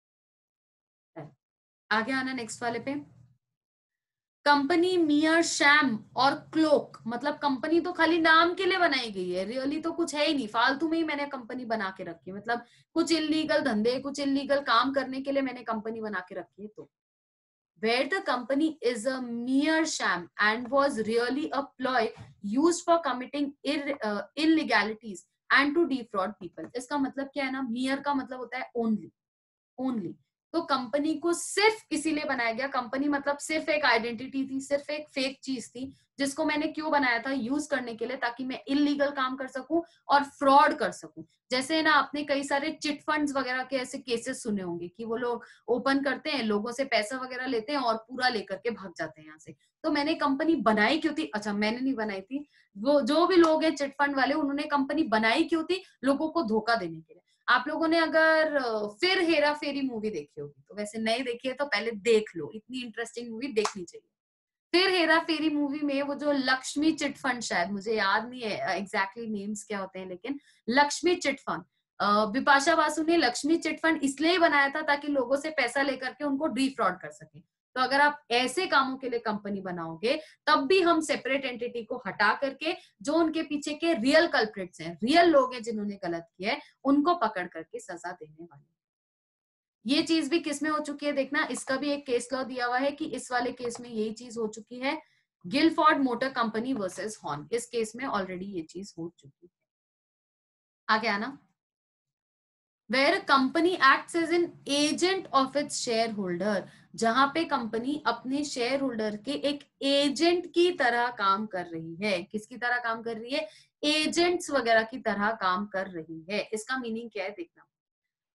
आगे आना नेक्स्ट वाले पे, कंपनी मियर शैम और क्लोक। मतलब कंपनी तो खाली नाम के लिए बनाई गई है, रियली तो कुछ है ही नहीं, फालतू में ही मैंने कंपनी बना के रखी है, मतलब कुछ इलीगल धंधे, कुछ इलीगल काम करने के लिए मैंने कंपनी बना के रखी है। तो where the company is a mere sham and was really a ploy used for committing ir, uh, illegalities and to defraud people। इसका मतलब क्या है ना, mere का मतलब होता है ओनली, ओनली। तो कंपनी को सिर्फ इसीलिए बनाया गया, कंपनी मतलब सिर्फ एक आइडेंटिटी थी, सिर्फ एक फेक चीज थी जिसको मैंने क्यों बनाया था, यूज करने के लिए, ताकि मैं इलीगल काम कर सकूं और फ्रॉड कर सकूं। जैसे ना आपने कई सारे चिट फंड्स वगैरह के ऐसे केसेस सुने होंगे कि वो लोग ओपन करते हैं, लोगों से पैसा वगैरह लेते हैं और पूरा लेकर के भाग जाते हैं यहाँ से। तो मैंने कंपनी बनाई क्यों थी, अच्छा मैंने नहीं बनाई थी, वो जो भी लोग हैं चिट फंड वाले उन्होंने कंपनी बनाई क्यों थी, लोगों को धोखा देने के लिए। आप लोगों ने अगर फिर हेरा फेरी मूवी देखी होगी, तो वैसे नहीं देखी है तो पहले देख लो, इतनी इंटरेस्टिंग मूवी देखनी चाहिए। फिर हेरा फेरी मूवी में वो जो लक्ष्मी चिट फंड, शायद मुझे याद नहीं है एग्जैक्टली नेम्स क्या होते हैं, लेकिन लक्ष्मी चिट फंड, बिपाशा बासु ने लक्ष्मी चिट फंड इसलिए बनाया था ताकि लोगों से पैसा लेकर के उनको डिफ्रॉड कर सके। तो अगर आप ऐसे कामों के लिए कंपनी बनाओगे तब भी हम सेपरेट एंटिटी को हटा करके जो उनके पीछे के रियल कल्प्रिट्स हैं, रियल लोग हैं जिन्होंने गलत किया है, उनको पकड़ करके सजा देने वाले। ये चीज भी किसमें हो चुकी है देखना, इसका भी एक केस लॉ दिया हुआ है कि इस वाले केस में यही चीज हो चुकी है, Gilford Motor company versus Horne. इस केस में ऑलरेडी ये चीज हो चुकी है। आगे आना, where a company acts as an agent of its shareholder, जहां पे कंपनी अपने शेयर होल्डर के एक एजेंट की तरह काम कर रही है। किसकी तरह काम कर रही है, एजेंट्स वगैरह की तरह काम कर रही है। इसका मीनिंग क्या है देखना,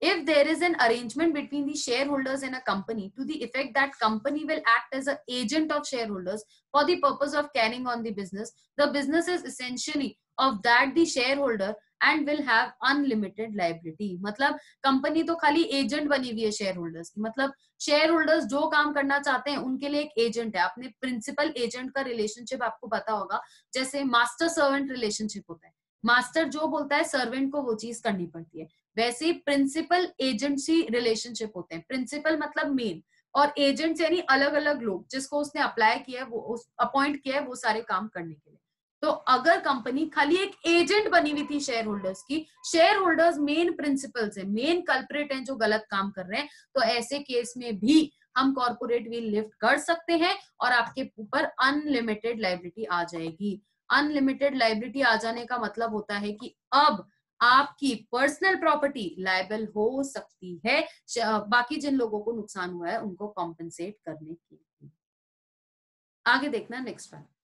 if there is an arrangement between the shareholders in a company to the effect that company will act as an agent of shareholders for the purpose of carrying on the business, the business is essentially of that the shareholder and will have unlimited liability. मतलब company तो खाली agent बनी हुई है share holders की, मतलब share holders जो काम करना चाहते हैं उनके लिए एक एजेंट है. आपने प्रिंसिपल एजेंट का रिलेशनशिप आपको पता होगा, जैसे मास्टर सर्वेंट रिलेशनशिप होता है. मास्टर जो बोलता है सर्वेंट को वो चीज करनी पड़ती है. वैसे ही प्रिंसिपल एजेंसी रिलेशनशिप होते हैं. प्रिंसिपल मतलब मेन, और एजेंट्स यानी अलग अलग लोग जिसको उसने अप्लाई किया है, वो अपॉइंट किया है वो सारे काम करने के लिए. तो अगर कंपनी खाली एक एजेंट बनी हुई थी शेयर होल्डर्स की, शेयर होल्डर्स मेन प्रिंसिपल्स हैं, मेन कल्प्रेट हैं जो गलत काम कर रहे हैं, तो ऐसे केस में भी हम कॉर्पोरेट व्हील लिफ्ट कर सकते हैं और आपके ऊपर अनलिमिटेड लायबिलिटी आ जाएगी. अनलिमिटेड लायबिलिटी आ जाने का मतलब होता है कि अब आपकी पर्सनल प्रॉपर्टी लायबल हो सकती है बाकी जिन लोगों को नुकसान हुआ है उनको कॉम्पेंसेट करने के लिए. आगे देखना next one,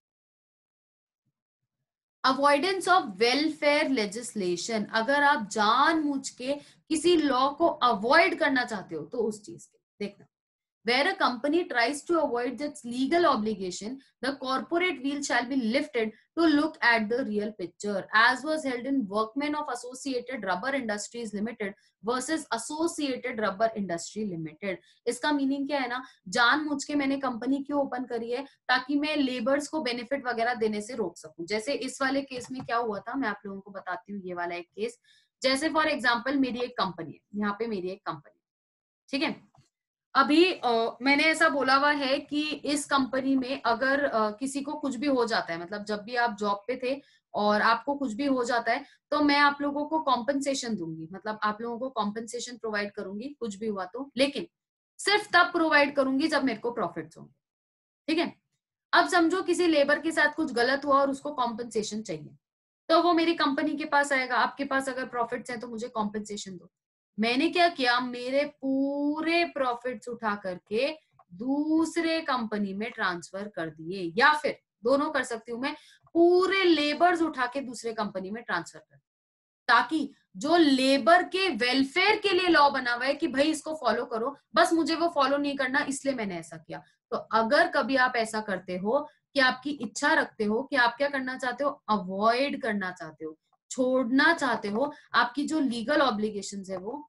avoidance of welfare legislation. अगर आप जानबूझ के किसी लॉ को अवॉइड करना चाहते हो तो उस चीज के देखना. Where a company tries to avoid its legal obligation, the corporate wheel shall be lifted to look at the real picture, as was held in Workmen of Associated Rubber Industries Limited versus Associated Rubber Industry Limited. इसका meaning क्या है ना, जानबूझ के मैंने company क्यों open करी है, ताकि मैं लेबर्स को बेनिफिट वगैरह देने से रोक सकूं. जैसे इस वाले केस में क्या हुआ था, मैं आप लोगों को बताती हूँ. ये वाला एक केस, जैसे फॉर एग्जाम्पल मेरी एक कंपनी है, यहाँ पे मेरी एक कंपनी, ठीक है. अभी आ, मैंने ऐसा बोला हुआ है कि इस कंपनी में अगर आ, किसी को कुछ भी हो जाता है, मतलब जब भी आप जॉब पे थे और आपको कुछ भी हो जाता है, तो मैं आप लोगों को कॉम्पनसेशन दूंगी, मतलब आप लोगों को कॉम्पनसेशन प्रोवाइड करूंगी कुछ भी हुआ तो, लेकिन सिर्फ तब प्रोवाइड करूंगी जब मेरे को प्रॉफिट्स होंगे. ठीक है. अब समझो किसी लेबर के साथ कुछ गलत हुआ और उसको कॉम्पनसेशन चाहिए, तो वो मेरी कंपनी के पास आएगा, आपके पास अगर प्रॉफिट्स हैं तो मुझे कॉम्पनसेशन दो. मैंने क्या किया, मेरे पूरे प्रॉफिट्स उठा करके दूसरे कंपनी में ट्रांसफर कर दिए, या फिर दोनों कर सकती हूँ मैं, पूरे लेबर्स उठा के दूसरे कंपनी में ट्रांसफर कर, ताकि जो लेबर के वेलफेयर के लिए लॉ बना हुआ है कि भाई इसको फॉलो करो, बस मुझे वो फॉलो नहीं करना, इसलिए मैंने ऐसा किया. तो अगर कभी आप ऐसा करते हो कि आपकी इच्छा रखते हो कि आप क्या करना चाहते हो, अवॉइड करना चाहते हो, छोड़ना चाहते हो आपकी जो लीगल ऑब्लिगेशंस है वो,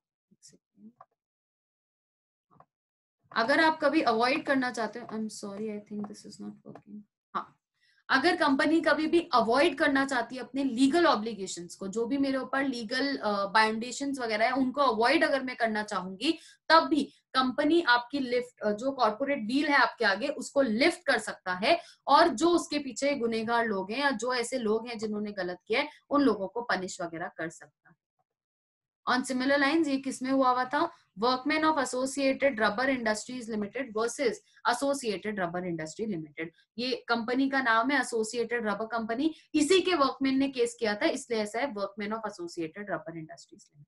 अगर आप कभी अवॉइड करना चाहते हो, I am sorry I think this is not working. हाँ, अगर कंपनी कभी भी अवॉइड करना चाहती है अपने लीगल ऑब्लिगेशंस को, जो भी मेरे ऊपर लीगल बाउंडेशंस वगैरह है उनको अवॉइड अगर मैं करना चाहूंगी, तब भी कंपनी आपकी लिफ्ट, जो कॉर्पोरेट व्हील है आपके आगे, उसको लिफ्ट कर सकता है, और जो उसके पीछे गुनहगार लोग हैं या जो ऐसे लोग हैं जिन्होंने गलत किया है उन लोगों को पनिश वगैरह कर सकता है. ऑन सिमिलर लाइंस ये किसमें हुआ हुआ था, workmen of Associated Rubber Industries Limited versus Associated Rubber Industry Limited. ये कंपनी का नाम है एसोसिएटेड रबर कंपनी, इसी के वर्कमैन ने केस किया था, इसलिए ऐसा है workmen of Associated Rubber Industries Limited.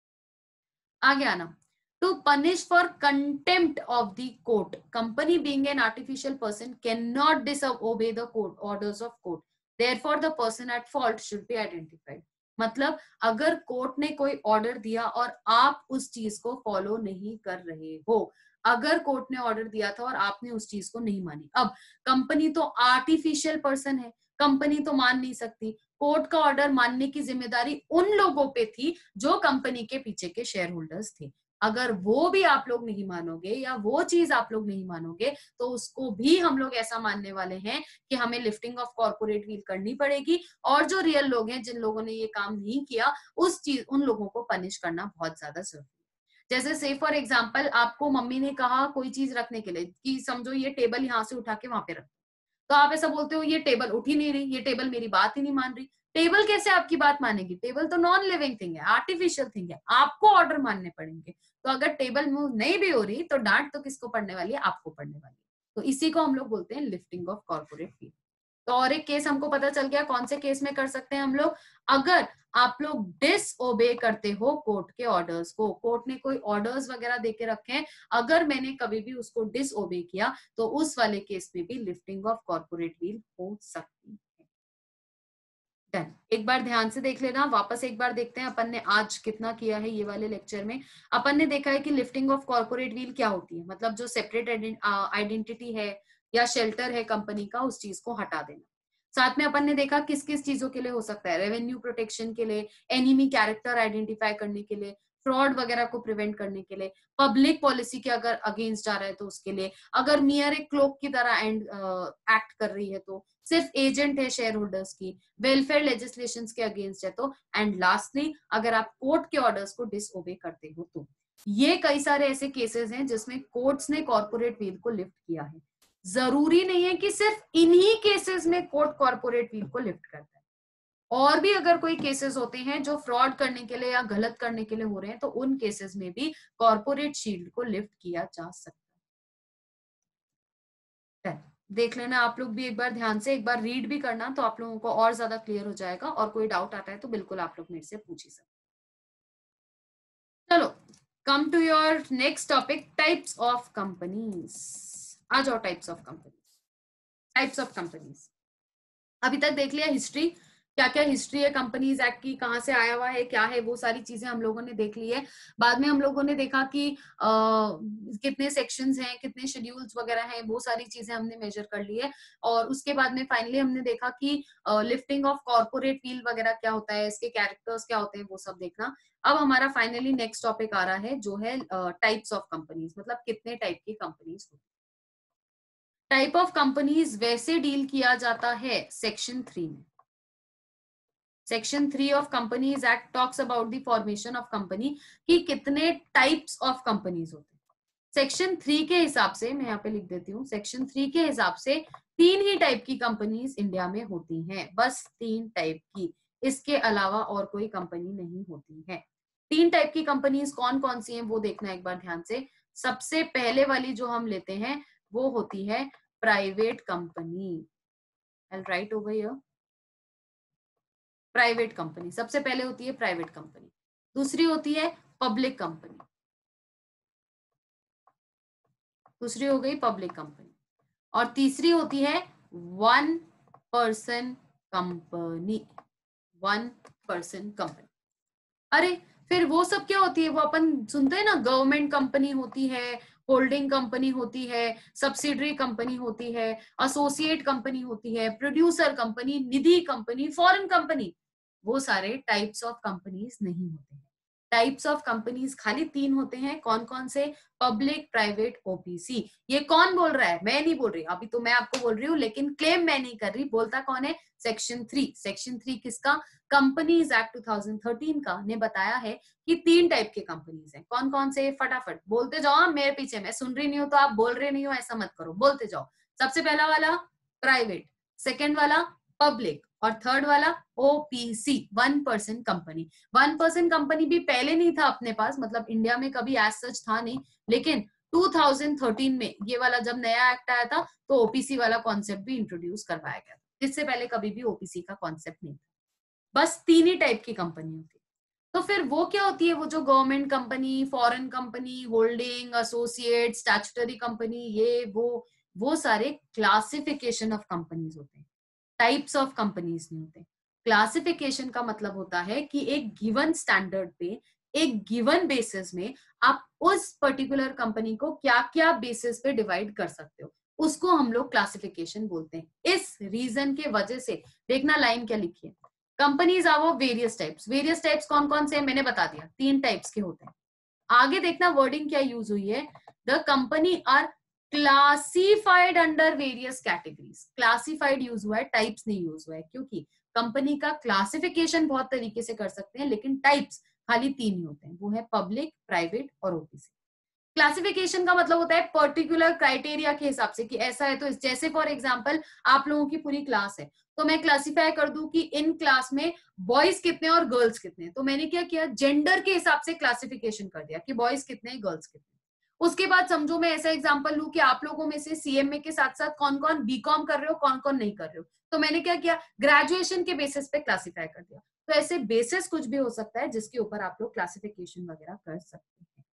आगे आना, to punish for contempt of the court, company being an artificial person cannot disobey the court orders of court, therefore the person at fault should be identified. मतलब अगर court ने कोई order दिया और आप उस चीज को फॉलो नहीं कर रहे हो, अगर कोर्ट ने ऑर्डर दिया था और आपने उस चीज को नहीं मानी, अब कंपनी तो आर्टिफिशियल पर्सन है, कंपनी तो मान नहीं सकती, कोर्ट का ऑर्डर मानने की जिम्मेदारी उन लोगों पे थी जो कंपनी के पीछे के शेयर होल्डर्स थे. अगर वो भी आप लोग नहीं मानोगे या वो चीज आप लोग नहीं मानोगे, तो उसको भी हम लोग ऐसा मानने वाले हैं कि हमें लिफ्टिंग ऑफ कॉर्पोरेट व्हील करनी पड़ेगी, और जो रियल लोग हैं जिन लोगों ने ये काम नहीं किया, उस चीज उन लोगों को पनिश करना बहुत ज्यादा जरूरी है. जैसे से फॉर एग्जाम्पल आपको मम्मी ने कहा कोई चीज रखने के लिए, कि समझो ये टेबल यहाँ से उठा के वहां पे रख, तो आप ऐसा बोलते हो ये टेबल उठ ही नहीं रही, ये टेबल मेरी बात ही नहीं मान रही. टेबल कैसे आपकी बात मानेगी, टेबल तो नॉन लिविंग थिंग है, आर्टिफिशियल थिंग है, आपको ऑर्डर मानने पड़ेंगे. तो अगर टेबल मूव नहीं भी हो रही तो डांट तो किसको पड़ने वाली है, आपको पड़ने वाली है. तो इसी को हम लोग बोलते हैं लिफ्टिंग ऑफ कॉर्पोरेट व्हील. तो और एक केस हमको पता चल गया कौन से केस में कर सकते हैं हम लोग, अगर आप लोग डिसओबे करते हो कोर्ट के ऑर्डर्स को, कोर्ट ने कोई ऑर्डर्स वगैरह देके रखे हैं, अगर मैंने कभी भी उसको डिसओबे किया तो उस वाले केस में भी लिफ्टिंग ऑफ कॉर्पोरेट व्हील हो सकती है. डन। एक बार ध्यान से देख लेना, वापस एक बार देखते हैं अपन ने आज कितना किया है। ये वाले लेक्चर में अपन ने देखा है कि लिफ्टिंग ऑफ कॉर्पोरेट व्हील क्या होती है, मतलब जो सेपरेट आइडेंटिटी है या शेल्टर है कंपनी का, उस चीज को हटा देना। साथ में अपन ने देखा किस किस चीजों के लिए हो सकता है, रेवेन्यू प्रोटेक्शन के लिए, एनिमी कैरेक्टर आइडेंटिफाई करने के लिए, फ्रॉड वगैरह को प्रिवेंट करने के लिए, पब्लिक पॉलिसी के अगर अगेंस्ट जा रहा है तो उसके लिए, अगर मियर एक क्लोक की तरह एंड एक्ट कर रही है तो, सिर्फ एजेंट है शेयर होल्डर्स की, वेलफेयर लेजिस्लेशन के अगेंस्ट है तो, एंड लास्टली अगर आप कोर्ट के ऑर्डर्स को डिसओबे करते हो तो। ये कई सारे ऐसे केसेस हैं जिसमें कोर्ट्स ने कॉर्पोरेट व्हील को लिफ्ट किया है। जरूरी नहीं है कि सिर्फ इन्हीं केसेस में कोर्ट कॉर्पोरेट व्हील को लिफ्ट करता है, और भी अगर कोई केसेस होते हैं जो फ्रॉड करने के लिए या गलत करने के लिए हो रहे हैं तो उन केसेस में भी कॉर्पोरेट शील्ड को लिफ्ट किया जा सकता है। देख लेना आप लोग भी एक बार ध्यान से, एक बार रीड भी करना तो आप लोगों को और ज्यादा क्लियर हो जाएगा, और कोई डाउट आता है तो बिल्कुल आप लोग मेरे से पूछ ही सकते। चलो, come to your next topic, types of companies. आ जाओ, types of companies. Types of companies अभी तक देख लिया, हिस्ट्री, क्या क्या हिस्ट्री है कंपनीज एक्ट की, कहाँ से आया हुआ है, क्या है, वो सारी चीजें हम लोगों ने देख ली है। बाद में हम लोगों ने देखा कि आ, कितने सेक्शंस हैं, कितने शेड्यूल्स वगैरह हैं, वो सारी चीजें हमने मेजर कर ली है। और उसके बाद में फाइनली हमने देखा कि लिफ्टिंग ऑफ कॉर्पोरेट व्हील वगैरह क्या होता है, इसके कैरेक्टर्स क्या होते हैं, वो सब देखना। अब हमारा फाइनली नेक्स्ट टॉपिक आ रहा है जो है टाइप्स ऑफ कंपनीज, मतलब कितने टाइप की कंपनीज होती है। टाइप ऑफ कंपनीज वैसे डील किया जाता है सेक्शन थ्री में। Section three of companies act talks about the formation of company, कि कितने टाइप्स ऑफ कंपनीज होते हैं। सेक्शन थ्री के हिसाब से, मैं यहाँ पे लिख देती हूँ, सेक्शन थ्री के हिसाब से तीन ही टाइप की कंपनीज इंडिया में होती हैं, बस तीन टाइप की, इसके अलावा और कोई कंपनी नहीं होती है। तीन टाइप की कंपनीज कौन कौन सी हैं वो देखना एक बार ध्यान से। सबसे पहले वाली जो हम लेते हैं वो होती है private company. I write over here, private company सबसे पहले होती है प्राइवेट कंपनी। दूसरी होती है पब्लिक कंपनी, दूसरी हो गई पब्लिक कंपनी। और तीसरी होती है one person company, one person company. अरे फिर वो सब क्या होती है, वो अपन सुनते हैं ना, गवर्नमेंट कंपनी होती है, होल्डिंग कंपनी होती है, सब्सिडरी कंपनी होती है, एसोसिएट कंपनी होती है, producer company, Nidhi company, foreign company. वो सारे टाइप्स ऑफ कंपनीज नहीं होते हैं। टाइप्स ऑफ कंपनीज खाली तीन होते हैं, कौन कौन से? Public, private, OPC. ये कौन बोल रहा है? मैं नहीं बोल रही, अभी तो मैं आपको बोल रही हूँ, लेकिन क्लेम मैं नहीं कर रही, बोलता कौन है? Section three. सेक्शन थ्री किसका? Companies act two thousand thirteen का ने बताया है कि तीन टाइप के कंपनीज हैं। कौन कौन से? फटाफट बोलते जाओ, मेरे पीछे, मैं सुन रही नहीं हूं तो आप बोल रहे नहीं हो ऐसा मत करो, बोलते जाओ। सबसे पहला वाला प्राइवेट, सेकेंड वाला पब्लिक, और थर्ड वाला OPC, one person company. One person company भी पहले नहीं था अपने पास, मतलब इंडिया में कभी एज सच था नहीं, लेकिन टू थाउजेंड थर्टीन में ये वाला जब नया एक्ट आया था तो ओपीसी वाला कॉन्सेप्ट भी इंट्रोड्यूस करवाया गया था। इससे पहले कभी भी ओपीसी का कॉन्सेप्ट नहीं था। बस तीन ही टाइप की कंपनी होती है। तो फिर वो क्या होती है? वो जो government company, foreign company, holding, associate, statutory company, ये वो वो सारे क्लासिफिकेशन ऑफ कंपनीज होते हैं, टाइप्स ऑफ कंपनीज नहीं होते। क्लासिफिकेशन का मतलब होता है कि एक गिवन स्टैंडर्ड पे, एक गिवन बेसिस में आप उस पर्टिकुलर कंपनी को क्या क्या बेसिस पे डिवाइड कर सकते हो, उसको हम लोग क्लासिफिकेशन बोलते हैं। इस रीजन के वजह से देखना लाइन क्या लिखी है, companies are of various types. Various types कौन कौन से? मैंने बता दिया, तीन टाइप्स के होते हैं। आगे देखना वर्डिंग क्या यूज हुई है, the company are classified under various categories. Classified use हुआ है, टाइप्स नहीं यूज हुआ है, क्योंकि कंपनी का क्लासिफिकेशन बहुत तरीके से कर सकते हैं, लेकिन टाइप्स खाली तीन ही होते हैं, वो है पब्लिक, प्राइवेट और ओपीसी। क्लासिफिकेशन का मतलब होता है पर्टिकुलर क्राइटेरिया के हिसाब से कि ऐसा है तो, जैसे फॉर एग्जांपल आप लोगों की पूरी क्लास है तो मैं क्लासिफाई कर दूं कि इन क्लास में बॉयज कितने और गर्ल्स कितने, तो मैंने क्या किया, जेंडर के हिसाब से क्लासिफिकेशन कर दिया कि बॉयज कितने, गर्ल्स कितने। उसके बाद समझो मैं ऐसा एग्जांपल लूं कि आप लोगों में से सीएमए के साथ साथ कौन कौन बीकॉम कर रहे हो, कौन कौन नहीं कर रहे हो, तो मैंने क्या किया, ग्रेजुएशन के बेसिस पे क्लासिफाई कर दिया। तो ऐसे बेसिस कुछ भी हो सकता है जिसके ऊपर आप लोग क्लासिफिकेशन वगैरह कर सकते हैं।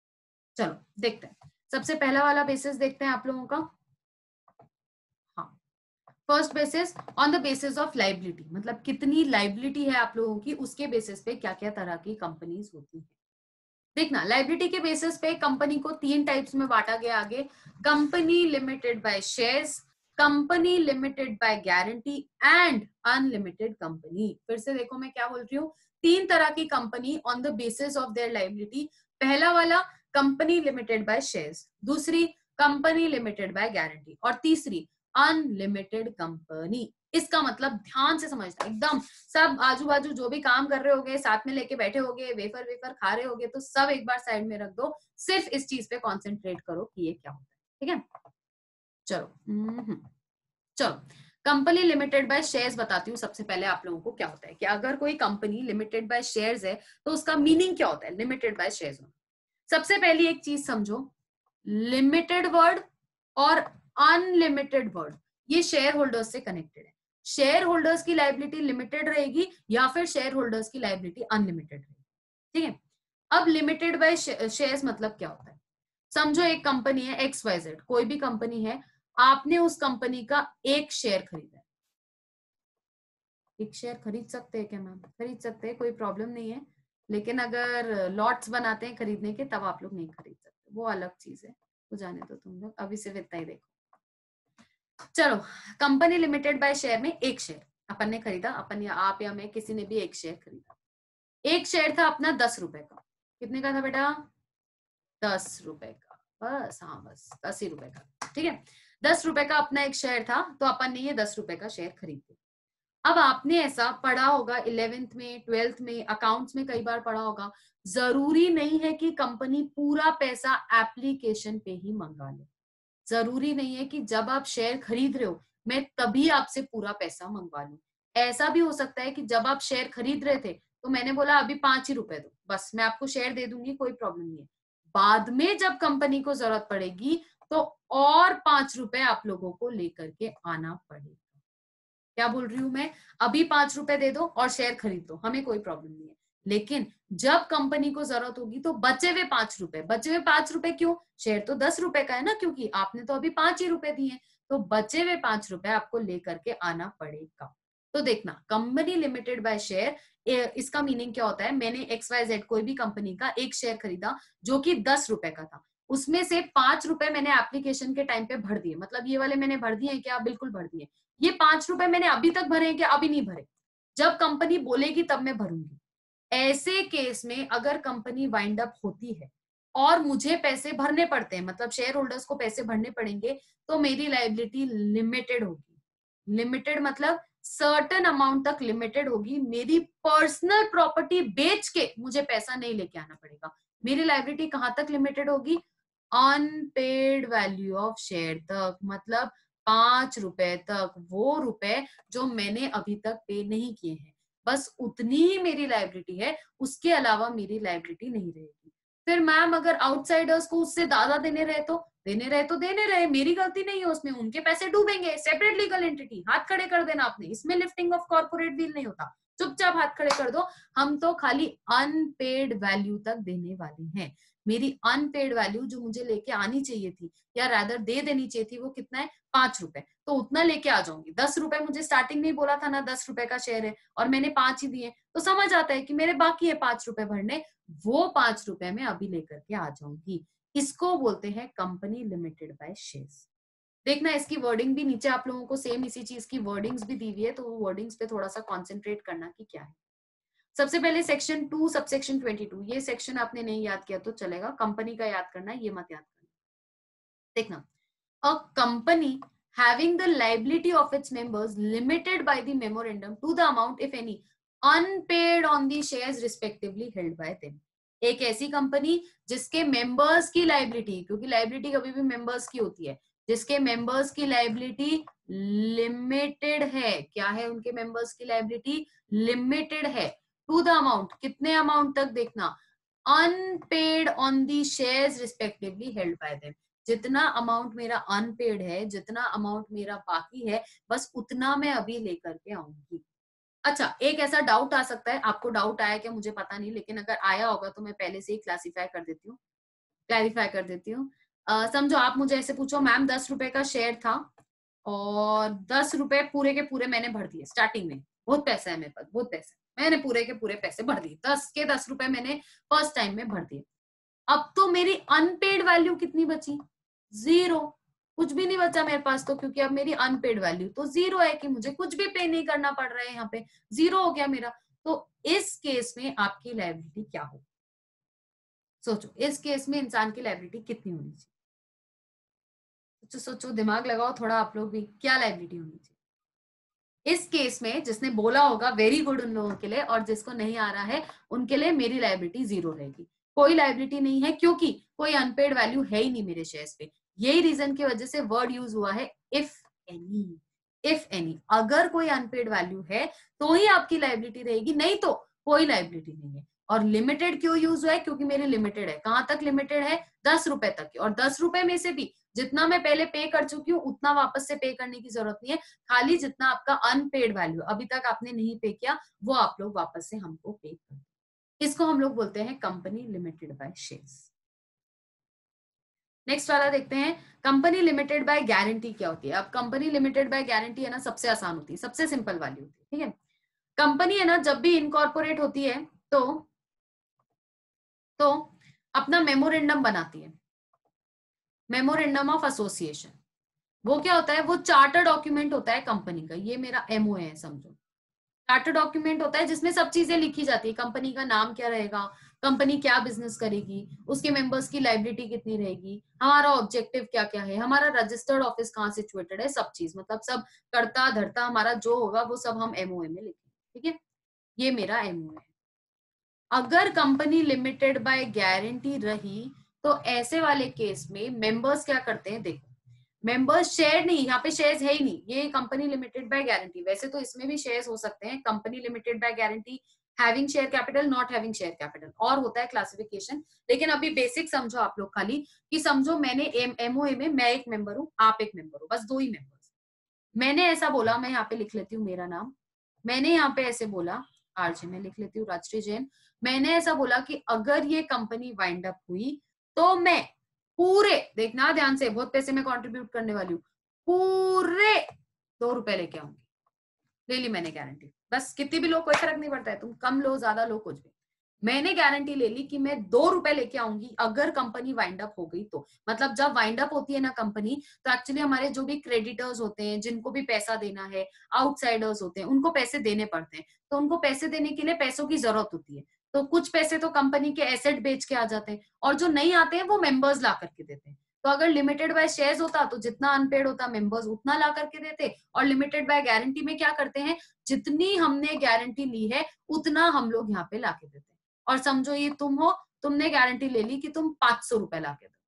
चलो देखते हैं, सबसे पहला वाला बेसिस देखते हैं आप लोगों का। हाँ, first basis on the basis of liability, मतलब कितनी लाइबिलिटी है आप लोगों की, उसके बेसिस पे क्या क्या तरह की कंपनीज होती है। देखना, लाइबिलिटी के बेसिस पे कंपनी को तीन टाइप्स में बांटा गया आगे, company limited by shares, company limited by guarantee and unlimited company. फिर से देखो मैं क्या बोल रही हूँ, तीन तरह की company on the basis of their liability. पहला वाला कंपनी लिमिटेड बाय शेयर्स, दूसरी कंपनी लिमिटेड बाय गारंटी, और तीसरी अनलिमिटेड कंपनी। इसका मतलब ध्यान से समझना, एकदम सब आजू बाजू जो भी काम कर रहे होगे, साथ में लेके बैठे होगे, वेफर वेफर खा रहे होगे, तो सब एक बार साइड में रख दो, सिर्फ इस चीज पे कॉन्सेंट्रेट करो कि ये क्या होता है। ठीक है, चलो चलो कंपनी लिमिटेड बाय शेयर्स बताती हूँ। सबसे पहले आप लोगों को क्या होता है कि अगर कोई कंपनी लिमिटेड बाय शेयर्स है तो उसका मीनिंग क्या होता है, लिमिटेड बाय शेयर्स होना। सबसे पहली एक चीज समझो, लिमिटेड वर्ड और अनलिमिटेड वर्ड ये शेयर होल्डर्स से कनेक्टेड है। शेयर होल्डर्स की लाइबिलिटी लिमिटेड रहेगी या फिर शेयर होल्डर्स की लाइबिलिटी अनलिमिटेड रहेगी। ठीक है, अब लिमिटेड बाय शेयर्स मतलब क्या होता है, समझो एक कंपनी है एक्स वाई जेड, कोई भी कंपनी है, आपने उस कंपनी का एक शेयर खरीदा है। एक शेयर खरीद सकते हैं क्या मैम? खरीद सकते हैं, कोई प्रॉब्लम नहीं है, लेकिन अगर लॉट्स बनाते हैं खरीदने के तब आप लोग नहीं खरीद सकते, वो अलग चीज है, तो जाने दो तुम लोग, अभी सिर्फ इतना ही देखो। चलो, कंपनी लिमिटेड बाय शेयर में एक शेयर अपन ने खरीदा, अपन या आप या मैं किसी ने भी एक शेयर खरीदा। एक शेयर था अपना दस रुपए का। कितने का था बेटा? दस रुपए का, बस, हाँ बस दस ही रुपए का। ठीक है, दस रुपए का अपना एक शेयर था, तो अपन ने ये दस रुपए का शेयर खरीद लिया। अब आपने ऐसा पढ़ा होगा इलेवेंथ में, ट्वेल्थ में, अकाउंट्स में कई बार पढ़ा होगा, जरूरी नहीं है कि कंपनी पूरा पैसा एप्लीकेशन पे ही मंगा ले। जरूरी नहीं है कि जब आप शेयर खरीद रहे हो मैं तभी आपसे पूरा पैसा मंगवा लूं। ऐसा भी हो सकता है कि जब आप शेयर खरीद रहे थे तो मैंने बोला अभी पांच ही रुपए दो, बस मैं आपको शेयर दे दूंगी, कोई प्रॉब्लम नहीं है। बाद में जब कंपनी को जरूरत पड़ेगी तो और पांच रुपए आप लोगों को लेकर के आना पड़ेगा। क्या बोल रही हूं मैं? अभी पांच रुपए दे दो और शेयर खरीद दो, हमें कोई प्रॉब्लम नहीं है, लेकिन जब कंपनी को जरूरत होगी तो बचे हुए पांच रुपए, बचे हुए पांच रुपए क्यों? शेयर तो दस रुपए का है ना, क्योंकि आपने तो अभी पांच ही रुपए दिए, तो बचे हुए पांच रुपए आपको लेकर के आना पड़ेगा। तो देखना, कंपनी लिमिटेड बाय शेयर, इसका मीनिंग क्या होता है, मैंने एक्स वाई जेड कोई भी कंपनी का एक शेयर खरीदा जो कि दस रुपए का था, उसमें से पांच रुपए मैंने एप्लीकेशन के टाइम पे भर दिए, मतलब ये वाले मैंने भर दिए क्या? बिल्कुल भर दिए। ये पांच रुपए मैंने अभी तक भरे हैं क्या? अभी नहीं भरे, जब कंपनी बोलेगी तब मैं भरूंगी। ऐसे केस में अगर कंपनी वाइंड अप होती है और मुझे पैसे भरने पड़ते हैं, मतलब शेयर होल्डर्स को पैसे भरने पड़ेंगे, तो मेरी लायबिलिटी लिमिटेड होगी। लिमिटेड मतलब सर्टेन अमाउंट तक लिमिटेड होगी, मेरी पर्सनल प्रॉपर्टी बेच के मुझे पैसा नहीं लेके आना पड़ेगा। मेरी लायबिलिटी कहां तक लिमिटेड होगी? अनपेड वैल्यू ऑफ शेयर तक, मतलब पांच रुपए तक, वो रुपए जो मैंने अभी तक पे नहीं किए हैं, बस उतनी ही मेरी लायबिलिटी है, उसके अलावा मेरी लायबिलिटी नहीं रहेगी। फिर मैम अगर आउटसाइडर्स को उससे ज्यादा देने रहे तो देने रहे तो देने रहे, मेरी गलती नहीं है उसमें, उनके पैसे डूबेंगे, सेपरेट लीगल एंटिटी, हाथ खड़े कर देना आपने, इसमें लिफ्टिंग ऑफ कॉर्पोरेट बिल नहीं होता, चुपचाप हाथ खड़े कर दो। हम तो खाली अनपेड वैल्यू तक देने वाले हैं। मेरी अनपेड वैल्यू जो मुझे लेके आनी चाहिए थी या रादर दे देनी चाहिए थी, वो कितना है? पांच रुपए, तो उतना लेके आ जाऊंगी। दस रुपए मुझे स्टार्टिंग में बोला था ना, दस रुपए का शेयर है और मैंने पांच ही दिए, तो समझ आता है कि मेरे बाकी है पांच रुपए भरने, वो पांच रुपए में अभी लेकर के आ जाऊंगी। इसको बोलते हैं कंपनी लिमिटेड बाय शेयर्स। देखना, इसकी वर्डिंग भी नीचे आप लोगों को सेम इसी चीज की वर्डिंग्स भी दी हुई है, तो वो वर्डिंग्स पे थोड़ा सा कॉन्सेंट्रेट करना कि क्या है। सबसे पहले section two subsection twenty two, ये सेक्शन आपने नहीं याद किया तो चलेगा, कंपनी का याद करना, ये मत याद करना। देखना, a company having the liability of its members limited by the memorandum to the amount if any unpaid on the shares respectively held by them। एक ऐसी कंपनी जिसके मेंबर्स की लाइबिलिटी, क्योंकि लाइबिलिटी कभी भी मेंबर्स की होती है, जिसके मेंबर्स की लाइबिलिटी लिमिटेड है, क्या है उनके मेंबर्स की लाइबिलिटी? लिमिटेड है, टू द अमाउंट, कितने अमाउंट तक? देखना, unpaid on the shares respectively held by them, जितना अमाउंट मेरा अनपेड है, जितना अमाउंट मेरा बाकी है, बस उतना मैं अभी लेकर के आऊंगी। अच्छा, एक ऐसा डाउट आ सकता है, आपको डाउट आया क्या मुझे पता नहीं, लेकिन अगर आया होगा तो मैं पहले से ही क्लासिफाई कर देती हूँ, क्लैरिफाई कर देती हूँ। समझो आप मुझे ऐसे पूछो, मैम दस रुपए का शेयर था, और दस रुपए पूरे के पूरे मैंने भर दिए स्टार्टिंग में। बहुत पैसा है मेरे पास, बहुत पैसा, मैंने पूरे के पूरे पैसे भर दिए, दस के दस रुपए मैंने फर्स्ट टाइम में भर दिए। अब तो मेरी अनपेड वैल्यू कितनी बची? जीरो। कुछ भी नहीं बचा मेरे पास तो, क्योंकि अब मेरी अनपेड वैल्यू तो जीरो है कि मुझे कुछ भी पे नहीं करना पड़ रहा है, यहाँ पे जीरो हो गया मेरा। तो इस केस में आपकी लायबिलिटी क्या हो? सोचो, इस केस में इंसान की लायबिलिटी कितनी होनी चाहिए? सोचो सोचो, दिमाग लगाओ थोड़ा आप लोग भी, क्या लायबिलिटी होनी चाहिए इस केस में? जिसने बोला होगा वेरी गुड उन लोगों के लिए, और जिसको नहीं आ रहा है उनके लिए मेरी लायबिलिटी जीरो रहेगी। कोई लायबिलिटी नहीं है, क्योंकि कोई अनपेड वैल्यू है ही नहीं मेरे शेयर्स पे। यही रीजन की वजह से वर्ड यूज हुआ है इफ एनी। इफ एनी, अगर कोई अनपेड वैल्यू है तो ही आपकी लायबिलिटी रहेगी, नहीं तो कोई लायबिलिटी नहीं है। और लिमिटेड क्यों यूज हुआ है? क्योंकि मेरी लिमिटेड है। कहां तक लिमिटेड है? दस रुपए तक की। और दस रुपए में से भी जितना मैं पहले पे कर चुकी हूँ उतना वापस से पे करने की जरूरत नहीं है। खाली जितना आपका अनपेड वैल्यू अभी तक आपने नहीं पे किया वो आप लोग वापस से हमको पे कर। इसको हम लोग बोलते हैं company limited by shares. Next वाला देखते हैं, कंपनी लिमिटेड बाय गारंटी क्या होती है। अब कंपनी लिमिटेड बाय गारंटी है ना, सबसे आसान होती है, सबसे सिंपल वाली होती है। ठीक है, कंपनी है ना जब भी इनकॉर्पोरेट होती है तो तो अपना मेमोरेंडम बनाती है, मेमोरेंडम ऑफ एसोसिएशन। वो क्या होता है? वो चार्टर डॉक्यूमेंट होता है कंपनी का। ये मेरा एमओए है समझो। चार्टर डॉक्यूमेंट होता है जिसमें सब चीजें लिखी जाती है, कंपनी का नाम क्या रहेगा, कंपनी क्या बिजनेस करेगी, उसके मेंबर्स की लाइबिलिटी कितनी रहेगी, हमारा ऑब्जेक्टिव क्या क्या है, हमारा रजिस्टर्ड ऑफिस कहाँ सिचुएटेड है, सब चीज मतलब सब करता धरता हमारा जो होगा वो सब हम एमओए में लिखेंगे। ठीक है, ये मेरा एमओए है। अगर कंपनी लिमिटेड बाय गारंटी रही तो ऐसे वाले केस में मेंबर्स क्या करते हैं? देखो, मेंबर्स शेयर नहीं, यहाँ पे शेयर्स है ही नहीं, ये कंपनी लिमिटेड बाय गारंटी। वैसे तो इसमें भी शेयर्स हो सकते हैं, company limited by guarantee having share capital, not having share capital, और होता है क्लासिफिकेशन। लेकिन अभी बेसिक समझो आप लोग खाली, कि समझो मैंने एमओए में मैं एक मेंबर हूँ, आप एक मेंबर हो, बस दो ही मेंबर्स। मैंने ऐसा बोला, मैं यहाँ पे लिख लेती हूँ मेरा नाम, मैंने यहाँ पे ऐसे बोला आरजे, मैं लिख लेती हूँ राष्ट्रीय जैन। मैंने ऐसा बोला कि अगर ये कंपनी वाइंड अप हुई तो मैं पूरे, देखना ध्यान से, बहुत पैसे में कंट्रीब्यूट करने वाली हूँ, पूरे दो रुपए लेके आऊंगी। ले ली मैंने गारंटी, बस कितनी भी लो कोई फर्क नहीं पड़ता है, तुम कम लो ज्यादा लो कुछ भी। मैंने गारंटी ले ली कि मैं दो रुपए लेके आऊंगी अगर कंपनी वाइंड अप हो गई तो। मतलब जब वाइंड अप होती है ना कंपनी, तो एक्चुअली हमारे जो भी क्रेडिटर्स होते हैं, जिनको भी पैसा देना है, आउटसाइडर्स होते हैं, उनको पैसे देने पड़ते हैं। तो उनको पैसे देने के लिए पैसों की जरूरत होती है। तो कुछ पैसे तो कंपनी के एसेट बेच के आ जाते हैं, और जो नहीं आते हैं वो मेंबर्स ला करके देते हैं। तो अगर लिमिटेड बाय शेयर्स होता तो जितना अनपेड होता मेंबर्स उतना ला करके देते, और लिमिटेड बाय गारंटी में क्या करते हैं, जितनी हमने गारंटी ली है उतना हम लोग यहाँ पे ला के देते हैं। और समझो ये तुम हो, तुमने गारंटी ले ली कि तुम पांच सौ रुपए ला के दो,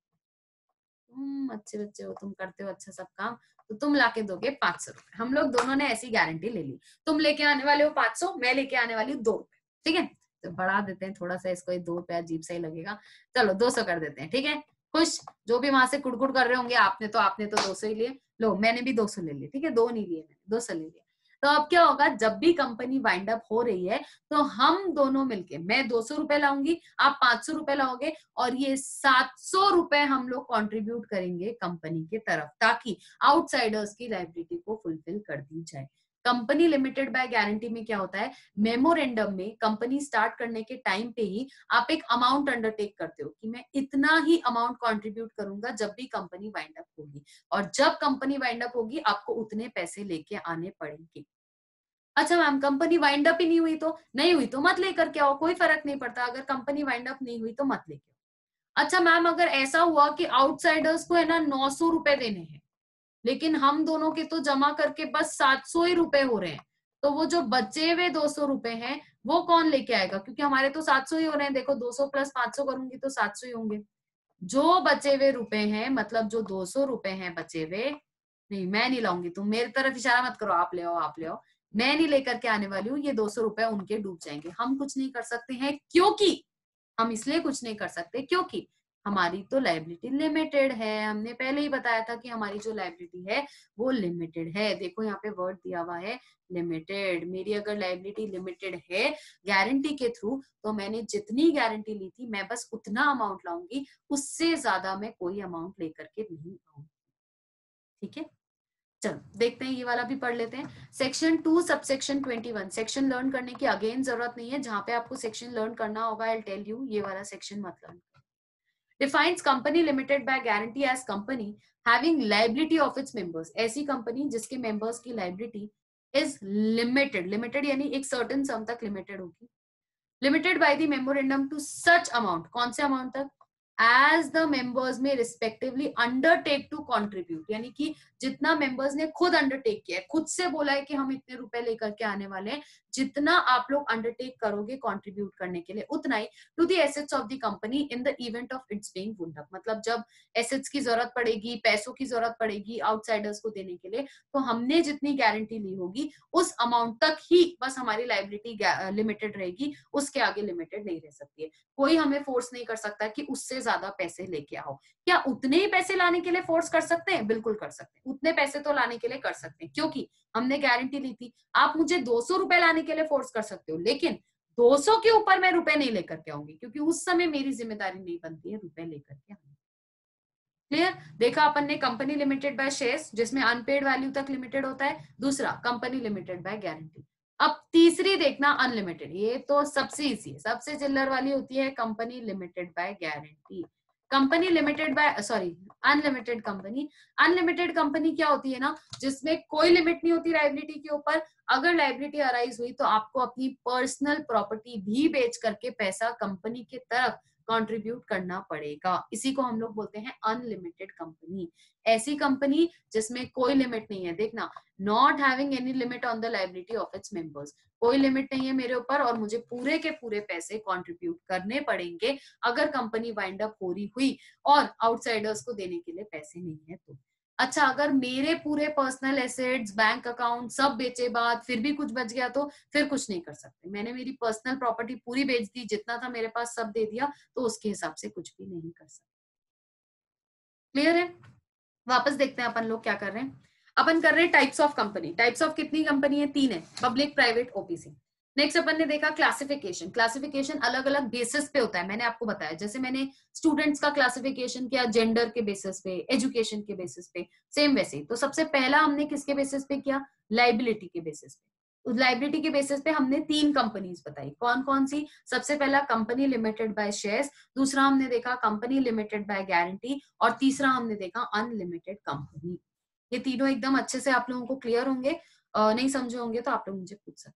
तुम अच्छे बच्चे हो, तुम करते हो अच्छा सब काम, तो तुम लाके दोगे पांच सौ रुपए। हम लोग दोनों ने ऐसी गारंटी ले ली, तुम लेके आने वाले हो पांच सौ, मैं लेके आने वाली हूँ दो रुपए। ठीक है, तो बढ़ा देते हैं थोड़ा सा इसको, ये दो रुपया अजीब सा ही लगेगा, चलो दो सौ कर देते हैं। ठीक है, खुश? जो भी वहां से कुड़कुड़ कर रहे होंगे, आपने तो आपने तो दो सौ ही लिए, लो मैंने भी दो सौ ले लिए। ठीक है, दो नहीं लिए मैंने, दो सौ ले लिए। तो अब क्या होगा, जब भी कंपनी वाइंड अप हो रही है तो हम दोनों मिलके, मैं दो सौ रुपए लाऊंगी, आप पांच सौ रुपए लाओगे, और ये सात सौ रुपए हम लोग कंट्रीब्यूट करेंगे कंपनी के तरफ, ताकि आउटसाइडर्स की लायबिलिटी को फुलफिल कर दी जाए। कंपनी लिमिटेड बाय गारंटी में क्या होता है, मेमोरेंडम में कंपनी स्टार्ट करने के टाइम पे ही आप एक अमाउंट अंडरटेक करते हो कि मैं इतना ही अमाउंट कंट्रीब्यूट करूंगा जब भी कंपनी वाइंड अप होगी, और जब कंपनी वाइंड अप होगी आपको उतने पैसे लेके आने पड़ेंगे। अच्छा मैम, कंपनी वाइंड अप ही नहीं हुई तो? नहीं हुई तो मत लेकर के आओ, कोई फर्क नहीं पड़ता। अगर कंपनी वाइंड अप नहीं हुई तो मत लेके आओ। अच्छा मैम, अगर ऐसा हुआ कि आउटसाइडर्स को है ना नौ सौ रुपए देने हैं, लेकिन हम दोनों के तो जमा करके बस सात सौ ही रुपए हो रहे हैं, तो वो जो बचे हुए दो सौ रुपए हैं वो कौन लेके आएगा? क्योंकि हमारे तो सात सौ ही हो रहे हैं, देखो दो सौ प्लस पांच सौ करूंगी तो सात सौ ही होंगे। जो बचे हुए रुपए हैं, मतलब जो दो सौ रुपए हैं बचे हुए, नहीं मैं नहीं लाऊंगी, तुम मेरी तरफ इशारा मत करो, आप ले आओ आप ले आओ, मैं नहीं लेकर के आने वाली हूँ। ये दो सौ रुपए उनके डूब जाएंगे, हम कुछ नहीं कर सकते हैं, क्योंकि हम इसलिए कुछ नहीं कर सकते क्योंकि हमारी तो लाइबिलिटी लिमिटेड है। हमने पहले ही बताया था कि हमारी जो लाइबिलिटी है वो लिमिटेड है। देखो यहाँ पे वर्ड दिया हुआ है लिमिटेड। मेरी अगर लाइबिलिटी लिमिटेड है गारंटी के थ्रू, तो मैंने जितनी गारंटी ली थी मैं बस उतना अमाउंट लाऊंगी, उससे ज्यादा मैं कोई अमाउंट लेकर के नहीं आऊंगी। ठीक है, चलो देखते हैं, ये वाला भी पढ़ लेते हैं। Section two subsection twenty one, section learn करने की अगेन जरूरत नहीं है, जहां पे आपको सेक्शन लर्न करना होगा आई टेल यू, ये वाला सेक्शन मत learn. Defines company limited by guarantee as company having liability of its members, ऐसी कंपनी जिसके मेंबर्स की लाइबिलिटी इज लिमिटेड, लिमिटेड यानी एक सर्टेन सम तक लिमिटेड होगी, limited by the memorandum to such amount, कौन से अमाउंट तक, एज द मेंबर्स में रिस्पेक्टिवली अंडरटेक टू कंट्रीब्यूट, यानी कि जितना मेंबर्स ने खुद अंडरटेक किया है, खुद से बोला है कि हम इतने रुपए लेकर के आने वाले हैं, जितना आप लोग अंडरटेक करोगे कंट्रीब्यूट करने के लिए उतना ही, to the assets of the company in the event of its being wound up, मतलब जब एसेट्स की जरूरत पड़ेगी, पैसों की जरूरत पड़ेगी आउटसाइडर्स को देने के लिए, तो हमने जितनी गारंटी ली होगी उस अमाउंट तक ही बस हमारी लाइबिलिटी लिमिटेड रहेगी, उसके आगे लिमिटेड नहीं रह सकती है। कोई हमें फोर्स नहीं कर सकता कि उससे ज्यादा पैसे लेके आओ। क्या उतने ही पैसे लाने के लिए फोर्स कर सकते हैं? बिल्कुल कर सकते हैं, उतने पैसे तो लाने के लिए कर सकते हैं, क्योंकि हमने गारंटी ली थी। आप मुझे दो सौ रुपए लाने के लिए फोर्स कर सकते हो, लेकिन दो सौ के ऊपर मैं रुपए नहीं लेकर के आऊंगी, क्योंकि उस समय मेरी जिम्मेदारी नहीं बनती है रुपए लेकर के आने। क्लियर? देखा अपन ने कंपनी लिमिटेड बाय शेयर्स, जिसमें अनपेड वैल्यू तक लिमिटेड होता है, दूसरा कंपनी लिमिटेड बाय गारंटी। अब तीसरी देखना अनलिमिटेड, ये तो सबसे इजी है, सबसे चिल्लर वाली होती है company limited by guarantee. Company limited by sorry unlimited company, unlimited company क्या होती है ना, जिसमें कोई लिमिट नहीं होती लाइबिलिटी के ऊपर। अगर लाइबिलिटी अराइज हुई तो आपको अपनी पर्सनल प्रॉपर्टी भी बेच करके पैसा कंपनी के तरफ कंट्रीब्यूट करना पड़ेगा, इसी को हम लोग बोलते हैं अनलिमिटेड कंपनी। ऐसी कंपनी जिसमें कोई लिमिट नहीं है, देखना, not having any limit on the liability of its members, कोई लिमिट नहीं है मेरे ऊपर और मुझे पूरे के पूरे पैसे कंट्रीब्यूट करने पड़ेंगे अगर कंपनी वाइंड अप हो रही हुई और आउटसाइडर्स को देने के लिए पैसे नहीं है तो। अच्छा, अगर मेरे पूरे पर्सनल एसेट्स, बैंक अकाउंट सब बेचे बाद फिर भी कुछ बच गया तो फिर कुछ नहीं कर सकते। मैंने मेरी पर्सनल प्रॉपर्टी पूरी बेच दी, जितना था मेरे पास सब दे दिया, तो उसके हिसाब से कुछ भी नहीं कर सकते। क्लियर है? वापस देखते हैं अपन लोग क्या कर रहे हैं। अपन कर रहे हैं types of company. Types of कितनी कंपनी है? तीन है, पब्लिक, प्राइवेट, ओपीसी। नेक्स्ट अपन ने देखा क्लासिफिकेशन। क्लासिफिकेशन अलग अलग बेसिस पे होता है, मैंने आपको बताया, जैसे मैंने स्टूडेंट्स का क्लासिफिकेशन किया जेंडर के बेसिस पे, एजुकेशन के बेसिस पे, सेम वैसे ही। तो सबसे पहला हमने किसके बेसिस पे किया? लाइबिलिटी के बेसिस पे। उस लाइबिलिटी के बेसिस पे हमने तीन कंपनीज बताई, कौन कौन सी? सबसे पहला कंपनी लिमिटेड बाय शेयर्स, दूसरा हमने देखा कंपनी लिमिटेड बाय गारंटी, और तीसरा हमने देखा अनलिमिटेड कंपनी। ये तीनों एकदम अच्छे से आप लोगों को क्लियर होंगे, नहीं समझे होंगे तो आप लोग मुझे पूछ सकते।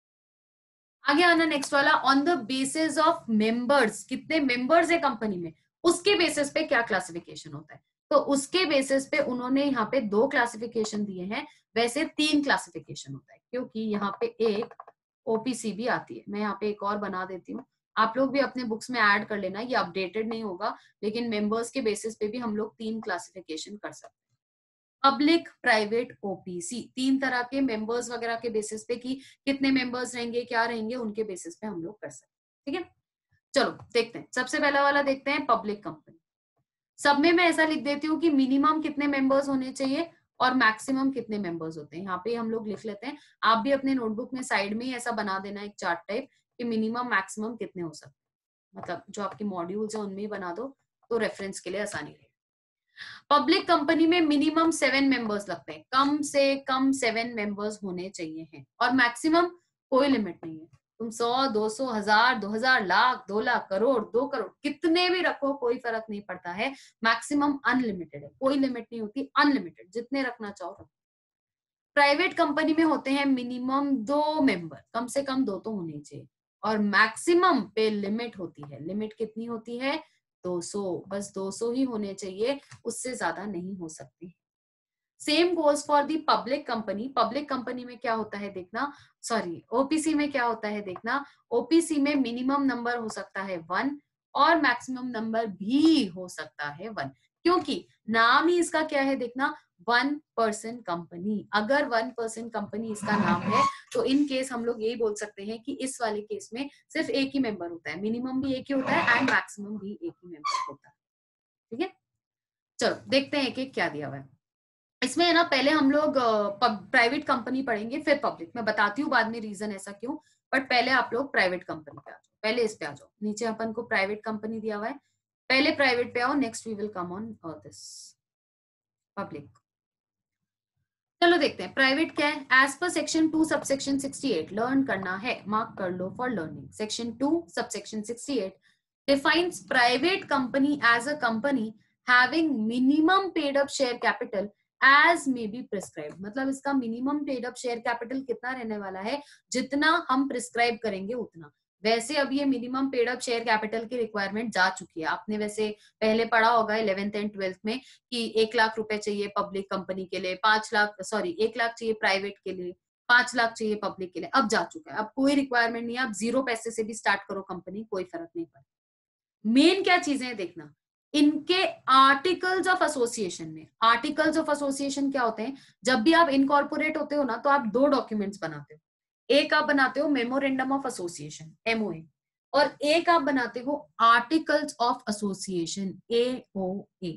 आगे आना नेक्स्ट वाला, on the basis of members, कितने मेंबर्स है कंपनी में, उसके बेसिस पे क्या क्लासिफिकेशन होता है। तो उसके बेसिस पे उन्होंने यहाँ पे दो क्लासिफिकेशन दिए हैं, वैसे तीन क्लासिफिकेशन होता है, क्योंकि यहाँ पे एक ओपीसी भी आती है। मैं यहाँ पे एक और बना देती हूँ, आप लोग भी अपने बुक्स में ऐड कर लेना, ये अपडेटेड नहीं होगा, लेकिन मेंबर्स के बेसिस पे भी हम लोग तीन क्लासिफिकेशन कर सकते हैं। पब्लिक, प्राइवेट, ओपीसी, तीन तरह के मेंबर्स वगैरह के बेसिस पे कि कितने मेंबर्स रहेंगे, क्या रहेंगे, उनके बेसिस पे हम लोग कर सकते हैं। ठीक है, चलो देखते हैं। सबसे पहला वाला देखते हैं, पब्लिक कंपनी। सब में मैं ऐसा लिख देती हूँ कि मिनिमम कितने मेंबर्स होने चाहिए और मैक्सिमम कितने मेंबर्स होते हैं, यहाँ पे हम लोग लिख लेते हैं। आप भी अपने नोटबुक में साइड में ही ऐसा बना देना एक चार्ट टाइप कि मिनिमम मैक्सिमम कितने हो सकते हैं, मतलब जो आपके मॉड्यूल्स है उनमें ही बना दो तो रेफरेंस के लिए आसानी रहेगी। पब्लिक कंपनी में मिनिमम सेवन मेंबर्स लगते हैं, कम से कम सेवन मेंबर्स होने चाहिए हैं, और मैक्सिमम कोई लिमिट नहीं है, तुम सौ, दो सौ, हजार, दो हजार, लाख, दो लाख, करोड़, दो करोड़, कितने भी रखो कोई फर्क नहीं पड़ता है। मैक्सिमम अनलिमिटेड है, कोई लिमिट नहीं होती, अनलिमिटेड, जितने रखना चाहो रखो। प्राइवेट कंपनी में होते हैं मिनिमम दो मेंबर, कम से कम दो तो होने चाहिए, और मैक्सिमम पे लिमिट होती है। लिमिट कितनी होती है? दो सौ, बस दो सौ ही होने चाहिए, उससे ज्यादा नहीं हो सकती। Same goes for the public company. Public company में क्या होता है देखना, सॉरी ओपीसी में क्या होता है देखना, ओपीसी में मिनिमम नंबर हो सकता है वन और मैक्सिमम नंबर भी हो सकता है वन, क्योंकि नाम ही इसका क्या है देखना, वन पर्सन कंपनी। अगर वन पर्सन कंपनी इसका नाम है तो इन केस हम लोग यही बोल सकते हैं कि इस वाले केस में सिर्फ एक ही मेंबर होता है, मिनिमम भी एक ही होता है एंड मैक्सिमम भी एक ही मेंबर होता है। ठीक है, चलो देखते हैं एक एक क्या दिया हुआ है इसमें, है ना। पहले हम लोग प्राइवेट कंपनी पढ़ेंगे फिर पब्लिक, मैं बताती हूँ बाद में रीजन ऐसा क्यों, बट पहले आप लोग प्राइवेट कंपनी पे आ जाओ, पहले इस पे आ जाओ। नीचे अपन को प्राइवेट कंपनी दिया हुआ है, पहले प्राइवेट पे आओ, next we will come on this public. चलो देखते हैं प्राइवेट क्या है। As per section two subsection sixty eight, learn करना है, मार्क कर लो for learning. Section two subsection sixty eight defines private company as a company having minimum paid up share capital as may be prescribe. मतलब इसका minimum paid up share capital कितना रहने वाला है, जितना हम प्रिस्क्राइब करेंगे उतना। वैसे अब ये minimum paid up share capital की रिक्वायरमेंट जा चुकी है, आपने वैसे पहले पढ़ा होगा इलेवेंथ एंड ट्वेल्थ में कि एक लाख रुपए चाहिए पब्लिक कंपनी के लिए, पांच लाख सॉरी एक लाख चाहिए प्राइवेट के लिए, पांच लाख चाहिए पब्लिक के लिए। अब जा चुका है, अब कोई रिक्वायरमेंट नहीं है, अब जीरो पैसे से भी स्टार्ट करो कंपनी, कोई फर्क नहीं पड़ता। मेन क्या चीजें हैं देखना, इनके आर्टिकल्स ऑफ एसोसिएशन में। आर्टिकल्स ऑफ एसोसिएशन क्या होते हैं, जब भी आप इनकॉर्पोरेट होते हो ना तो आप दो डॉक्यूमेंट्स बनाते हो। एक आप बनाते हो मेमोरेंडम ऑफ एसोसिएशन एमओए, और एक आप बनाते हो articles of association AOA.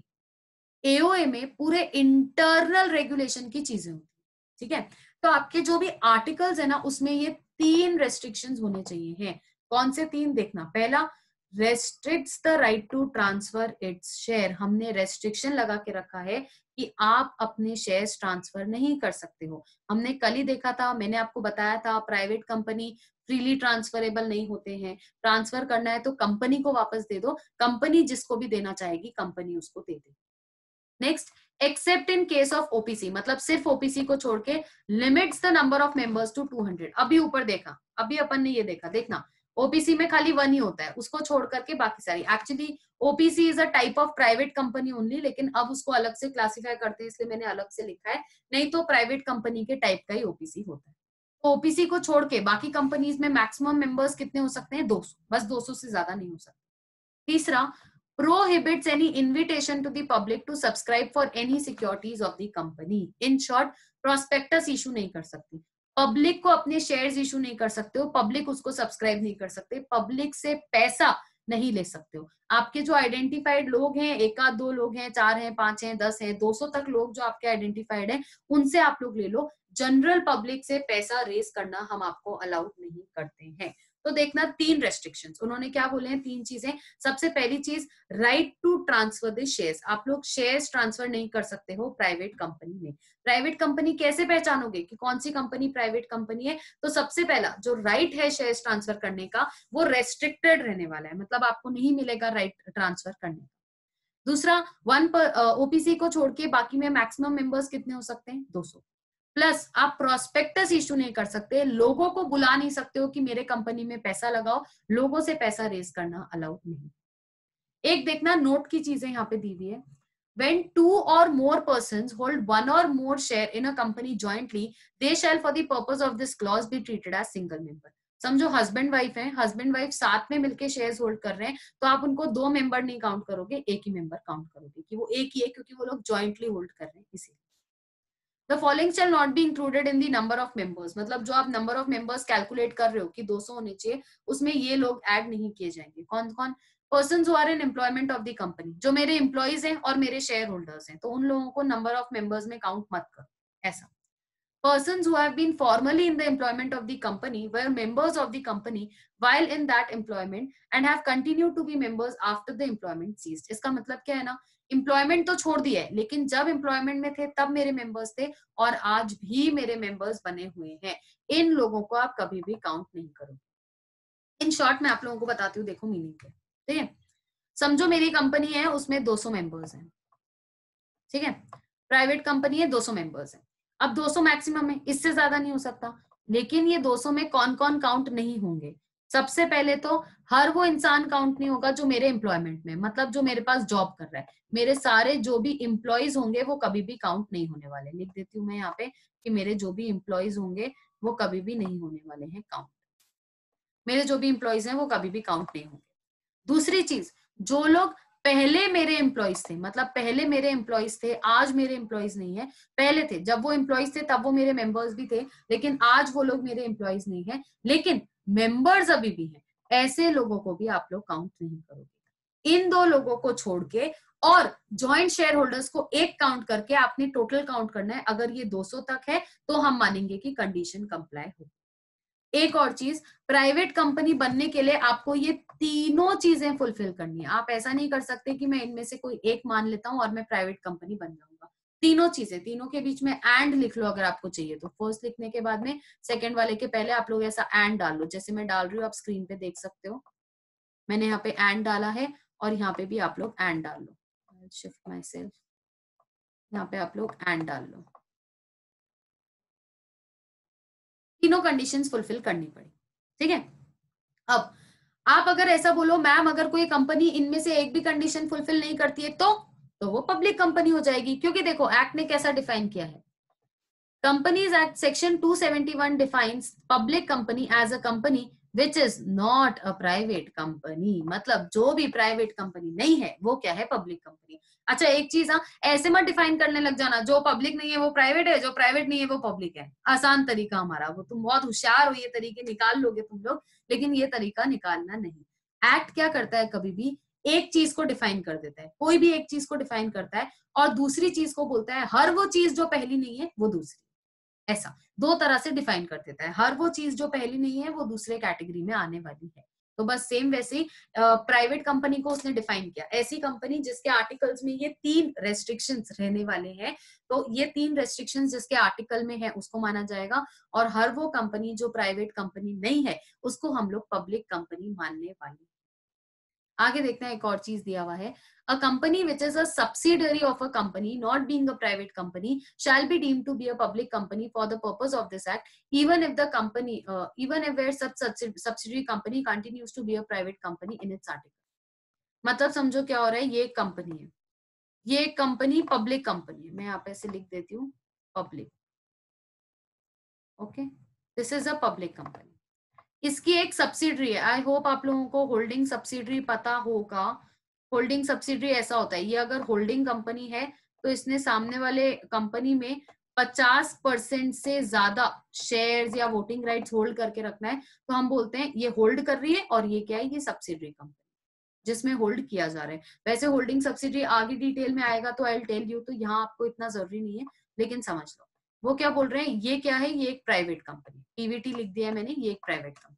AOA में पूरे इंटरनल रेगुलेशन की चीजें होती है, ठीक है। तो आपके जो भी आर्टिकल्स है ना उसमें ये तीन रेस्ट्रिक्शंस होने चाहिए हैं। कौन से तीन देखना, पहला restricts the right to transfer its share. हमने रेस्ट्रिक्शन लगा के रखा है कि आप अपने शेयर्स ट्रांसफर नहीं कर सकते हो। हमने कल ही देखा था, मैंने आपको बताया था प्राइवेट कंपनी फ्रीली ट्रांसफरेबल नहीं होते हैं, ट्रांसफर करना है तो कंपनी को वापस दे दो, कंपनी जिसको भी देना चाहेगी कंपनी उसको दे दे। Next, except in case of OPC, मतलब सिर्फ ओपीसी को छोड़ के limits the number of members to two hundred. अभी ऊपर देखा, अभी अपन ने ये देखा, देखना ओपीसी में खाली वन ही होता है, उसको छोड़ करके बाकी सारी। Actually OPC is a type of private company only, लेकिन अब उसको अलग से क्लासिफाई करते हैं इसलिए मैंने अलग से लिखा है, नहीं तो प्राइवेट कंपनी के टाइप का ही ओपीसी होता है। तो ओपीसी को छोड़ के बाकी कंपनीज में मैक्सिमम मेंबर्स कितने हो सकते हैं, दो सौ, बस दो सौ से ज्यादा नहीं हो सकते। तीसरा, prohibits any invitation to the public to subscribe for any securities of the company. In short, prospectus issue नहीं कर सकती, पब्लिक को अपने शेयर्स इशू नहीं कर सकते हो, पब्लिक उसको सब्सक्राइब नहीं कर सकते, पब्लिक से पैसा नहीं ले सकते हो। आपके जो आइडेंटिफाइड लोग हैं, एक आध दो लोग हैं, चार हैं, पांच हैं, दस हैं, दो सौ तक लोग जो आपके आइडेंटिफाइड हैं, उनसे आप लोग ले लो। जनरल पब्लिक से पैसा रेस करना हम आपको अलाउड नहीं करते हैं। तो देखना तीन रेस्ट्रिक्शंस उन्होंने क्या बोले हैं, तीन चीजें। सबसे पहली चीज, right to transfer the shares. आप लोग शेयर्स ट्रांसफर नहीं कर सकते हो प्राइवेट कंपनी में। प्राइवेट कंपनी कैसे पहचानोगे कि कौन सी कंपनी प्राइवेट कंपनी है, तो सबसे पहला जो राइट है शेयर्स ट्रांसफर करने का वो रेस्ट्रिक्टेड रहने वाला है, मतलब आपको नहीं मिलेगा राइट ट्रांसफर करने का। दूसरा, वन पर ओपीसी को छोड़ के बाकी में मैक्सिमम मेंबर्स कितने हो सकते हैं, दो सौ। प्लस आप प्रोस्पेक्टस इशू नहीं कर सकते, लोगों को बुला नहीं सकते हो कि मेरे कंपनी में पैसा लगाओ, लोगों से पैसा रेज करना अलाउड नहीं। एक देखना नोट की चीजें यहाँ पे दी हुई है, when two or more persons hold one or more share in a company jointly, they shall for the purpose of this clause be treated as single member. समझो हस्बैंड वाइफ है, हस्बैंड वाइफ साथ में मिलके shares hold कर रहे हैं, तो आप उनको दो मेंबर नहीं काउंट करोगे, एक ही मेंबर काउंट करोगे कि वो एक ही है, क्योंकि वो लोग जॉइंटली होल्ड कर रहे हैं इसीलिए। The following shall not be included in the number of members, मतलब जो आप नंबर ऑफ मेंबर्स कैलकुलेट कर रहे हो कि दो सौ होने चाहिए, उसमें ये लोग ऐड नहीं किए जाएंगे। कौन कौन, persons who are in employment of the company, जो मेरे एम्प्लॉइज हैं और मेरे शेयर होल्डर्स हैं, तो उन लोगों को नंबर ऑफ मेंबर्स में काउंट मत करो ऐसा। Persons who have been formally in the employment of the company were members of the company while in that employment and have continued to be members after the employment ceased. इसका मतलब क्या है ना, employment तो छोड़ दिया है, लेकिन जब एम्प्लॉयमेंट में थे तब मेरे मेंबर्स थे और आज भी मेरे मेंबर्स बने हुए हैं, इन लोगों को आप कभी भी काउंट नहीं करोगे। इन शॉर्ट मैं आप लोगों को बताती हूँ, देखो मीनिंग क्या, ठीक है। समझो मेरी कंपनी है, उसमें दो सौ मेंबर्स हैं, ठीक है, प्राइवेट कंपनी है, दो सौ मेंबर्स हैं। अब दो सौ मैक्सिमम है, इससे ज्यादा नहीं हो सकता, लेकिन ये दो सौ में कौन कौन काउंट नहीं होंगे। सबसे पहले तो हर वो इंसान काउंट नहीं होगा जो मेरे एम्प्लॉयमेंट में, मतलब जो मेरे पास जॉब कर रहा है, मेरे सारे जो भी एम्प्लॉइज होंगे वो कभी भी काउंट नहीं होने वाले। लिख देती हूँ मैं यहाँ पे कि मेरे जो भी एम्प्लॉइज होंगे वो कभी भी नहीं होने वाले हैं काउंट, मेरे जो भी एम्प्लॉइज हैं वो कभी भी काउंट नहीं होंगे। दूसरी चीज, जो लोग पहले मेरे एम्प्लॉइज थे, मतलब पहले मेरे एम्प्लॉइज थे, आज मेरे एम्प्लॉइज नहीं है, पहले थे, जब वो एम्प्लॉइज थे तब वो मेरे मेंबर्स भी थे, लेकिन आज वो लोग मेरे एम्प्लॉइज नहीं है, लेकिन मेंबर्स अभी भी हैं, ऐसे लोगों को भी आप लोग काउंट नहीं करोगे। इन दो लोगों को छोड़ के और ज्वाइंट शेयर होल्डर्स को एक काउंट करके आपने टोटल काउंट करना है। अगर ये दो सौ तक है तो हम मानेंगे कि कंडीशन कंप्लाई हो। एक और चीज, प्राइवेट कंपनी बनने के लिए आपको ये तीनों चीजें फुलफिल करनी है। आप ऐसा नहीं कर सकते कि मैं इनमें से कोई एक मान लेता हूं और मैं प्राइवेट कंपनी बन जाऊंगा। तीनों चीजें, तीनों के बीच में एंड लिख लो अगर आपको चाहिए तो। फर्स्ट लिखने के बाद में सेकंड वाले के पहले आप लोग ऐसा एंड डाल लो, जैसे मैं डाल रही हूँ, आप स्क्रीन पे देख सकते हो। मैंने यहाँ पे एंड डाला है और यहाँ पे भी आप लोग एंड डाल लो। शिफ्ट माई सेल्फ, यहाँ पे आप लोग एंड डाल लो। तीनों कंडीशंस फुलफिल करनी पड़ी, ठीक है। अब आप अगर ऐसा बोलो मैम अगर कोई कंपनी इनमें से एक भी कंडीशन फुलफिल नहीं करती है तो तो वो पब्लिक कंपनी हो जाएगी, क्योंकि देखो एक्ट ने कैसा डिफाइन किया है। Companies act section two seventy one defines public company as a company which is not a private company. मतलब जो भी प्राइवेट कंपनी नहीं है वो क्या है, पब्लिक कंपनी। अच्छा एक चीज, हाँ ऐसे मत डिफाइन करने लग जाना, जो पब्लिक नहीं है वो प्राइवेट है, जो प्राइवेट नहीं है वो पब्लिक है। आसान तरीका हमारा, वो तुम बहुत होशियार हो, ये तरीके निकाल लोगे तुम लोग, लेकिन ये तरीका निकालना नहीं। एक्ट क्या करता है, कभी भी एक चीज को डिफाइन कर देता है, कोई भी एक चीज को डिफाइन करता है और दूसरी चीज को बोलता है हर वो चीज जो पहली नहीं है वो दूसरी। ऐसा दो तरह से डिफाइन कर देता है, हर वो चीज जो पहली नहीं है वो दूसरे कैटेगरी में आने वाली है। तो बस सेम वैसे ही प्राइवेट कंपनी को उसने डिफाइन किया, ऐसी कंपनी जिसके आर्टिकल्स में ये तीन रेस्ट्रिक्शंस रहने वाले हैं। तो ये तीन रेस्ट्रिक्शंस जिसके आर्टिकल में है उसको माना जाएगा, और हर वो कंपनी जो प्राइवेट कंपनी नहीं है उसको हम लोग पब्लिक कंपनी मानने वाले। आगे देखते हैं, एक और चीज दिया हुआ है, a company which is a subsidiary of a company not being a private company shall be deemed to be a public company for the purpose of this act even if the company uh, even if where such subsidiary company continues to be a private company in its article। मतलब समझो क्या हो रहा है, ये एक company है, ये एक कंपनी पब्लिक कंपनी है, मैं यहाँ पे ऐसे लिख देती हूँ public, okay, this is a public company. इसकी एक सब्सिडरी है, आई होप आप लोगों को होल्डिंग सब्सिडरी पता होगा। होल्डिंग सब्सिडरी ऐसा होता है, ये अगर होल्डिंग कंपनी है तो इसने सामने वाले कंपनी में पचास परसेंट से ज्यादा शेयर्स या वोटिंग राइट्स होल्ड करके रखना है, तो हम बोलते हैं ये होल्ड कर रही है, और ये क्या है, ये सब्सिडरी कंपनी जिसमें होल्ड किया जा रहा है। वैसे होल्डिंग सब्सिडरी आगे डिटेल में आएगा तो आई विल टेल यू, तो यहाँ आपको इतना जरूरी नहीं है, लेकिन समझ लो वो क्या बोल रहे हैं। ये क्या है, ये एक प्राइवेट कंपनी, पीवीटी लिख दिया है मैंने, ये एक प्राइवेट कंपनी।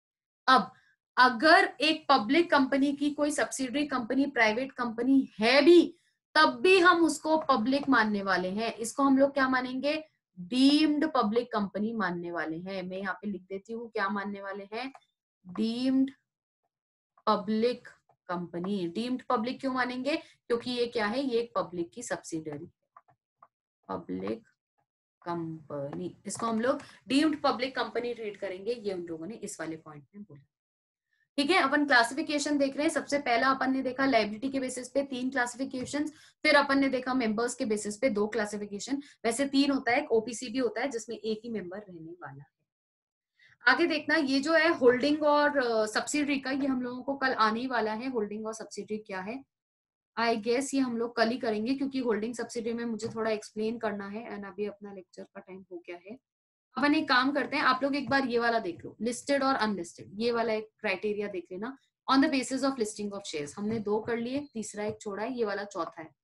अब अगर एक पब्लिक कंपनी की कोई सब्सिडरी कंपनी प्राइवेट कंपनी है भी, तब भी हम उसको पब्लिक मानने वाले हैं। इसको हम लोग क्या मानेंगे, डीम्ड पब्लिक कंपनी मानने वाले हैं। मैं यहाँ पे लिख देती हूँ क्या मानने वाले हैं, deemed public company. Deemed public क्यों मानेंगे, क्योंकि ये क्या है, ये एक पब्लिक की सब्सिडरी पब्लिक कंपनी, इसको हम लोग डीम्ड पब्लिक कंपनी ट्रीट करेंगे। ये उन लोगों ने इस वाले पॉइंट में बोला, ठीक है। अपन क्लासिफिकेशन देख रहे हैं। सबसे पहला अपन ने देखा लायबिलिटी के बेसिस पे तीन क्लासिफिकेशन, फिर अपन ने देखा मेंबर्स के बेसिस पे दो क्लासिफिकेशन। वैसे तीन होता है, ओपीसी भी होता है जिसमें एक ही मेंबर रहने वाला है। आगे देखना, ये जो है होल्डिंग और सब्सिडरी का, ये हम लोगों को कल आने ही वाला है। होल्डिंग और सब्सिडरी क्या है, आई गेस ये हम लोग कल ही करेंगे, क्योंकि होल्डिंग सब्सिडरी में मुझे थोड़ा एक्सप्लेन करना है, एंड अभी अपना लेक्चर का टाइम हो गया है। अपन एक काम करते हैं, आप लोग एक बार ये वाला देख लो, लिस्टेड और अनलिस्टेड, ये वाला एक क्राइटेरिया देख लेना। On the basis of listing of shares, हमने दो कर लिए, तीसरा एक छोड़ा है, ये वाला चौथा है।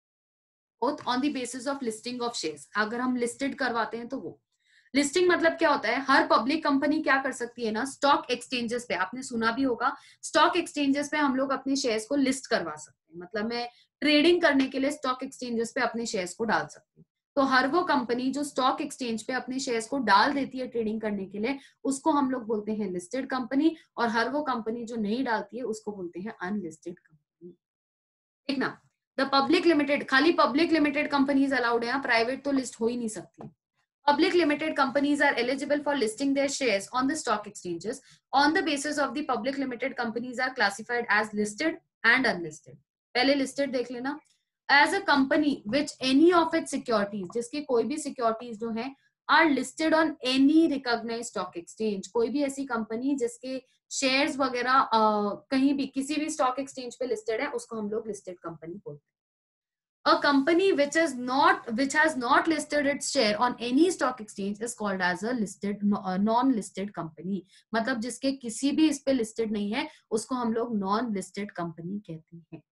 Both on the basis of listing of shares, अगर हम लिस्टेड करवाते हैं तो वो लिस्टिंग मतलब क्या होता है, हर पब्लिक कंपनी क्या कर सकती है ना, स्टॉक एक्सचेंजेस पे, आपने सुना भी होगा, स्टॉक एक्सचेंजेस पे हम लोग अपने शेयर्स को लिस्ट करवा सकते हैं। मतलब मैं ट्रेडिंग करने के लिए स्टॉक एक्सचेंजेस पे अपने शेयर्स को डाल सकती हूँ। तो हर वो कंपनी जो स्टॉक एक्सचेंज पे अपने शेयर्स को डाल देती है ट्रेडिंग करने के लिए, उसको हम लोग बोलते हैं लिस्टेड कंपनी, और हर वो कंपनी जो नहीं डालती है उसको बोलते हैं अनलिस्टेड कंपनी। देखना, द पब्लिक लिमिटेड, खाली पब्लिक लिमिटेड कंपनीज अलाउड है, प्राइवेट तो लिस्ट हो ही नहीं सकती। Public limited companies are eligible for listing their shares on the stock exchanges. On the basis of the public limited companies are classified as listed and unlisted. पहले listed देख लेना। As a company which any of its securities, जिसकी कोई भी securities जो हैं, are listed on any recognized stock exchange, कोई भी ऐसी कंपनी जिसके shares वगैरह कहीं भी किसी भी stock exchange पे listed है, उसको हम लोग listed company बोलते हैं। A company which is not which has not listed its share on any stock exchange is called as a listed uh, non-listed company। मतलब जिसके किसी भी इस पे listed नहीं है उसको हम लोग non-listed company कहते हैं।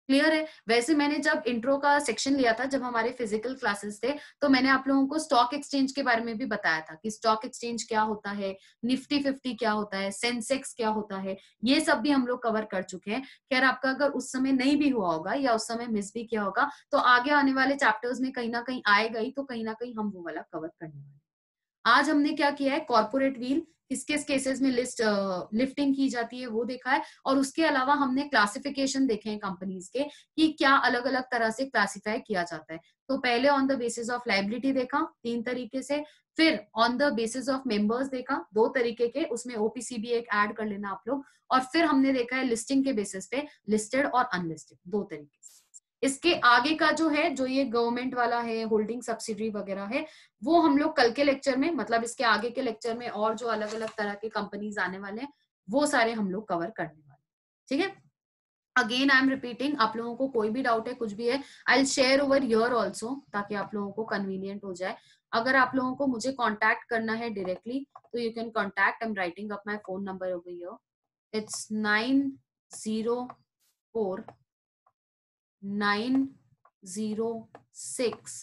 क्लियर है? वैसे मैंने जब इंट्रो का सेक्शन लिया था, जब हमारे फिजिकल क्लासेस थे, तो मैंने आप लोगों को स्टॉक एक्सचेंज के बारे में भी बताया था कि स्टॉक एक्सचेंज क्या होता है, निफ्टी फिफ्टी क्या होता है, सेंसेक्स क्या होता है, ये सब भी हम लोग कवर कर चुके हैं। खैर आपका अगर उस समय नहीं भी हुआ होगा या उस समय मिस भी किया होगा, तो आगे आने वाले चैप्टर्स में कहीं ना कहीं आएगा ही, तो कहीं ना कहीं हम वो वाला कवर करने वाले हैं। आज हमने क्या किया है, कॉर्पोरेट व्हील किस किस केसेस में लिस्ट लिफ्टिंग की जाती है वो देखा है, और उसके अलावा हमने क्लासिफिकेशन देखे हैं कंपनीज के कि क्या अलग अलग तरह से क्लासिफाई किया जाता है। तो पहले on the basis of liability देखा तीन तरीके से, फिर on the basis of members देखा दो तरीके के, उसमें ओपीसी भी एक ऐड कर लेना आप लोग, और फिर हमने देखा है लिस्टिंग के बेसिस पे लिस्टेड और अनलिस्टेड दो तरीके से। इसके आगे का जो है, जो ये गवर्नमेंट वाला है, होल्डिंग सब्सिडी वगैरह है, वो हम लोग कल के लेक्चर में, मतलब इसके आगे के लेक्चर में, और जो अलग अलग तरह के कंपनीज आने वाले हैं वो सारे हम लोग कवर करने वाले हैं। ठीक है, अगेन आई एम रिपीटिंग, आप लोगों को कोई भी डाउट है, कुछ भी है, I will share over here also, ताकि आप लोगों को कन्वीनियंट हो जाए। अगर आप लोगों को मुझे कॉन्टैक्ट करना है डायरेक्टली, तो you can contact, I am writing up my phone number over here, it's nine zero four nine zero six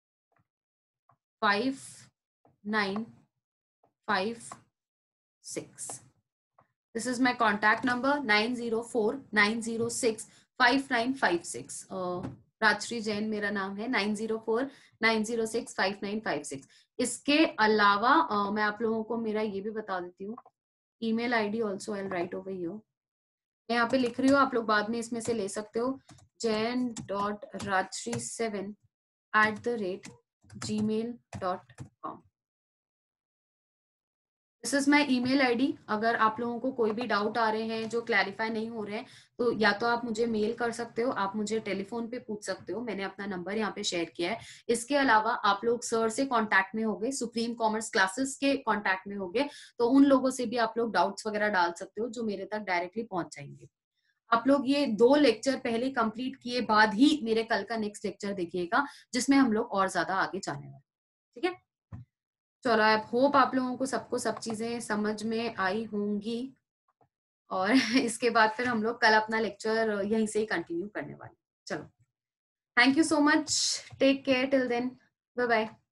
five nine five six. This is my contact number nine zero four nine zero six five nine five six. Rajshree Jain मेरा नाम है, nine zero four nine zero six five nine five six. इसके अलावा uh, मैं आप लोगों को मेरा ये भी बता देती हूँ, email ID also I write over here, मैं यहाँ पे लिख रही हूँ, आप लोग बाद में इसमें से ले सकते हो, Jain dot Rajshree seven at the rate Gmail dot com. This is my email ID. अगर आप लोगों को कोई भी डाउट आ रहे हैं जो क्लैरिफाई नहीं हो रहे हैं, तो या तो आप मुझे मेल कर सकते हो, आप मुझे टेलीफोन पे पूछ सकते हो, मैंने अपना नंबर यहाँ पे शेयर किया है. इसके अलावा आप लोग सर से कांटेक्ट में होगे, सुप्रीम कॉमर्स क्लासेस के कांटेक्ट में होगे, तो उन लोगों से भी आप लोग डाउट्स वगैरह डाल सकते हो, जो मेरे तक डायरेक्टली पहुंच जाएंगे. आप लोग ये दो लेक्चर पहले कंप्लीट किए बाद ही मेरे कल का नेक्स्ट लेक्चर देखिएगा, जिसमें हम लोग और ज्यादा आगे जाने वाले. ठीक है, चलो, आई होप आप लोगों को सबको सब चीजें समझ में आई होंगी, और इसके बाद फिर हम लोग कल अपना लेक्चर यहीं से ही कंटिन्यू करने वाले. चलो, thank you so much, take care till then, bye bye.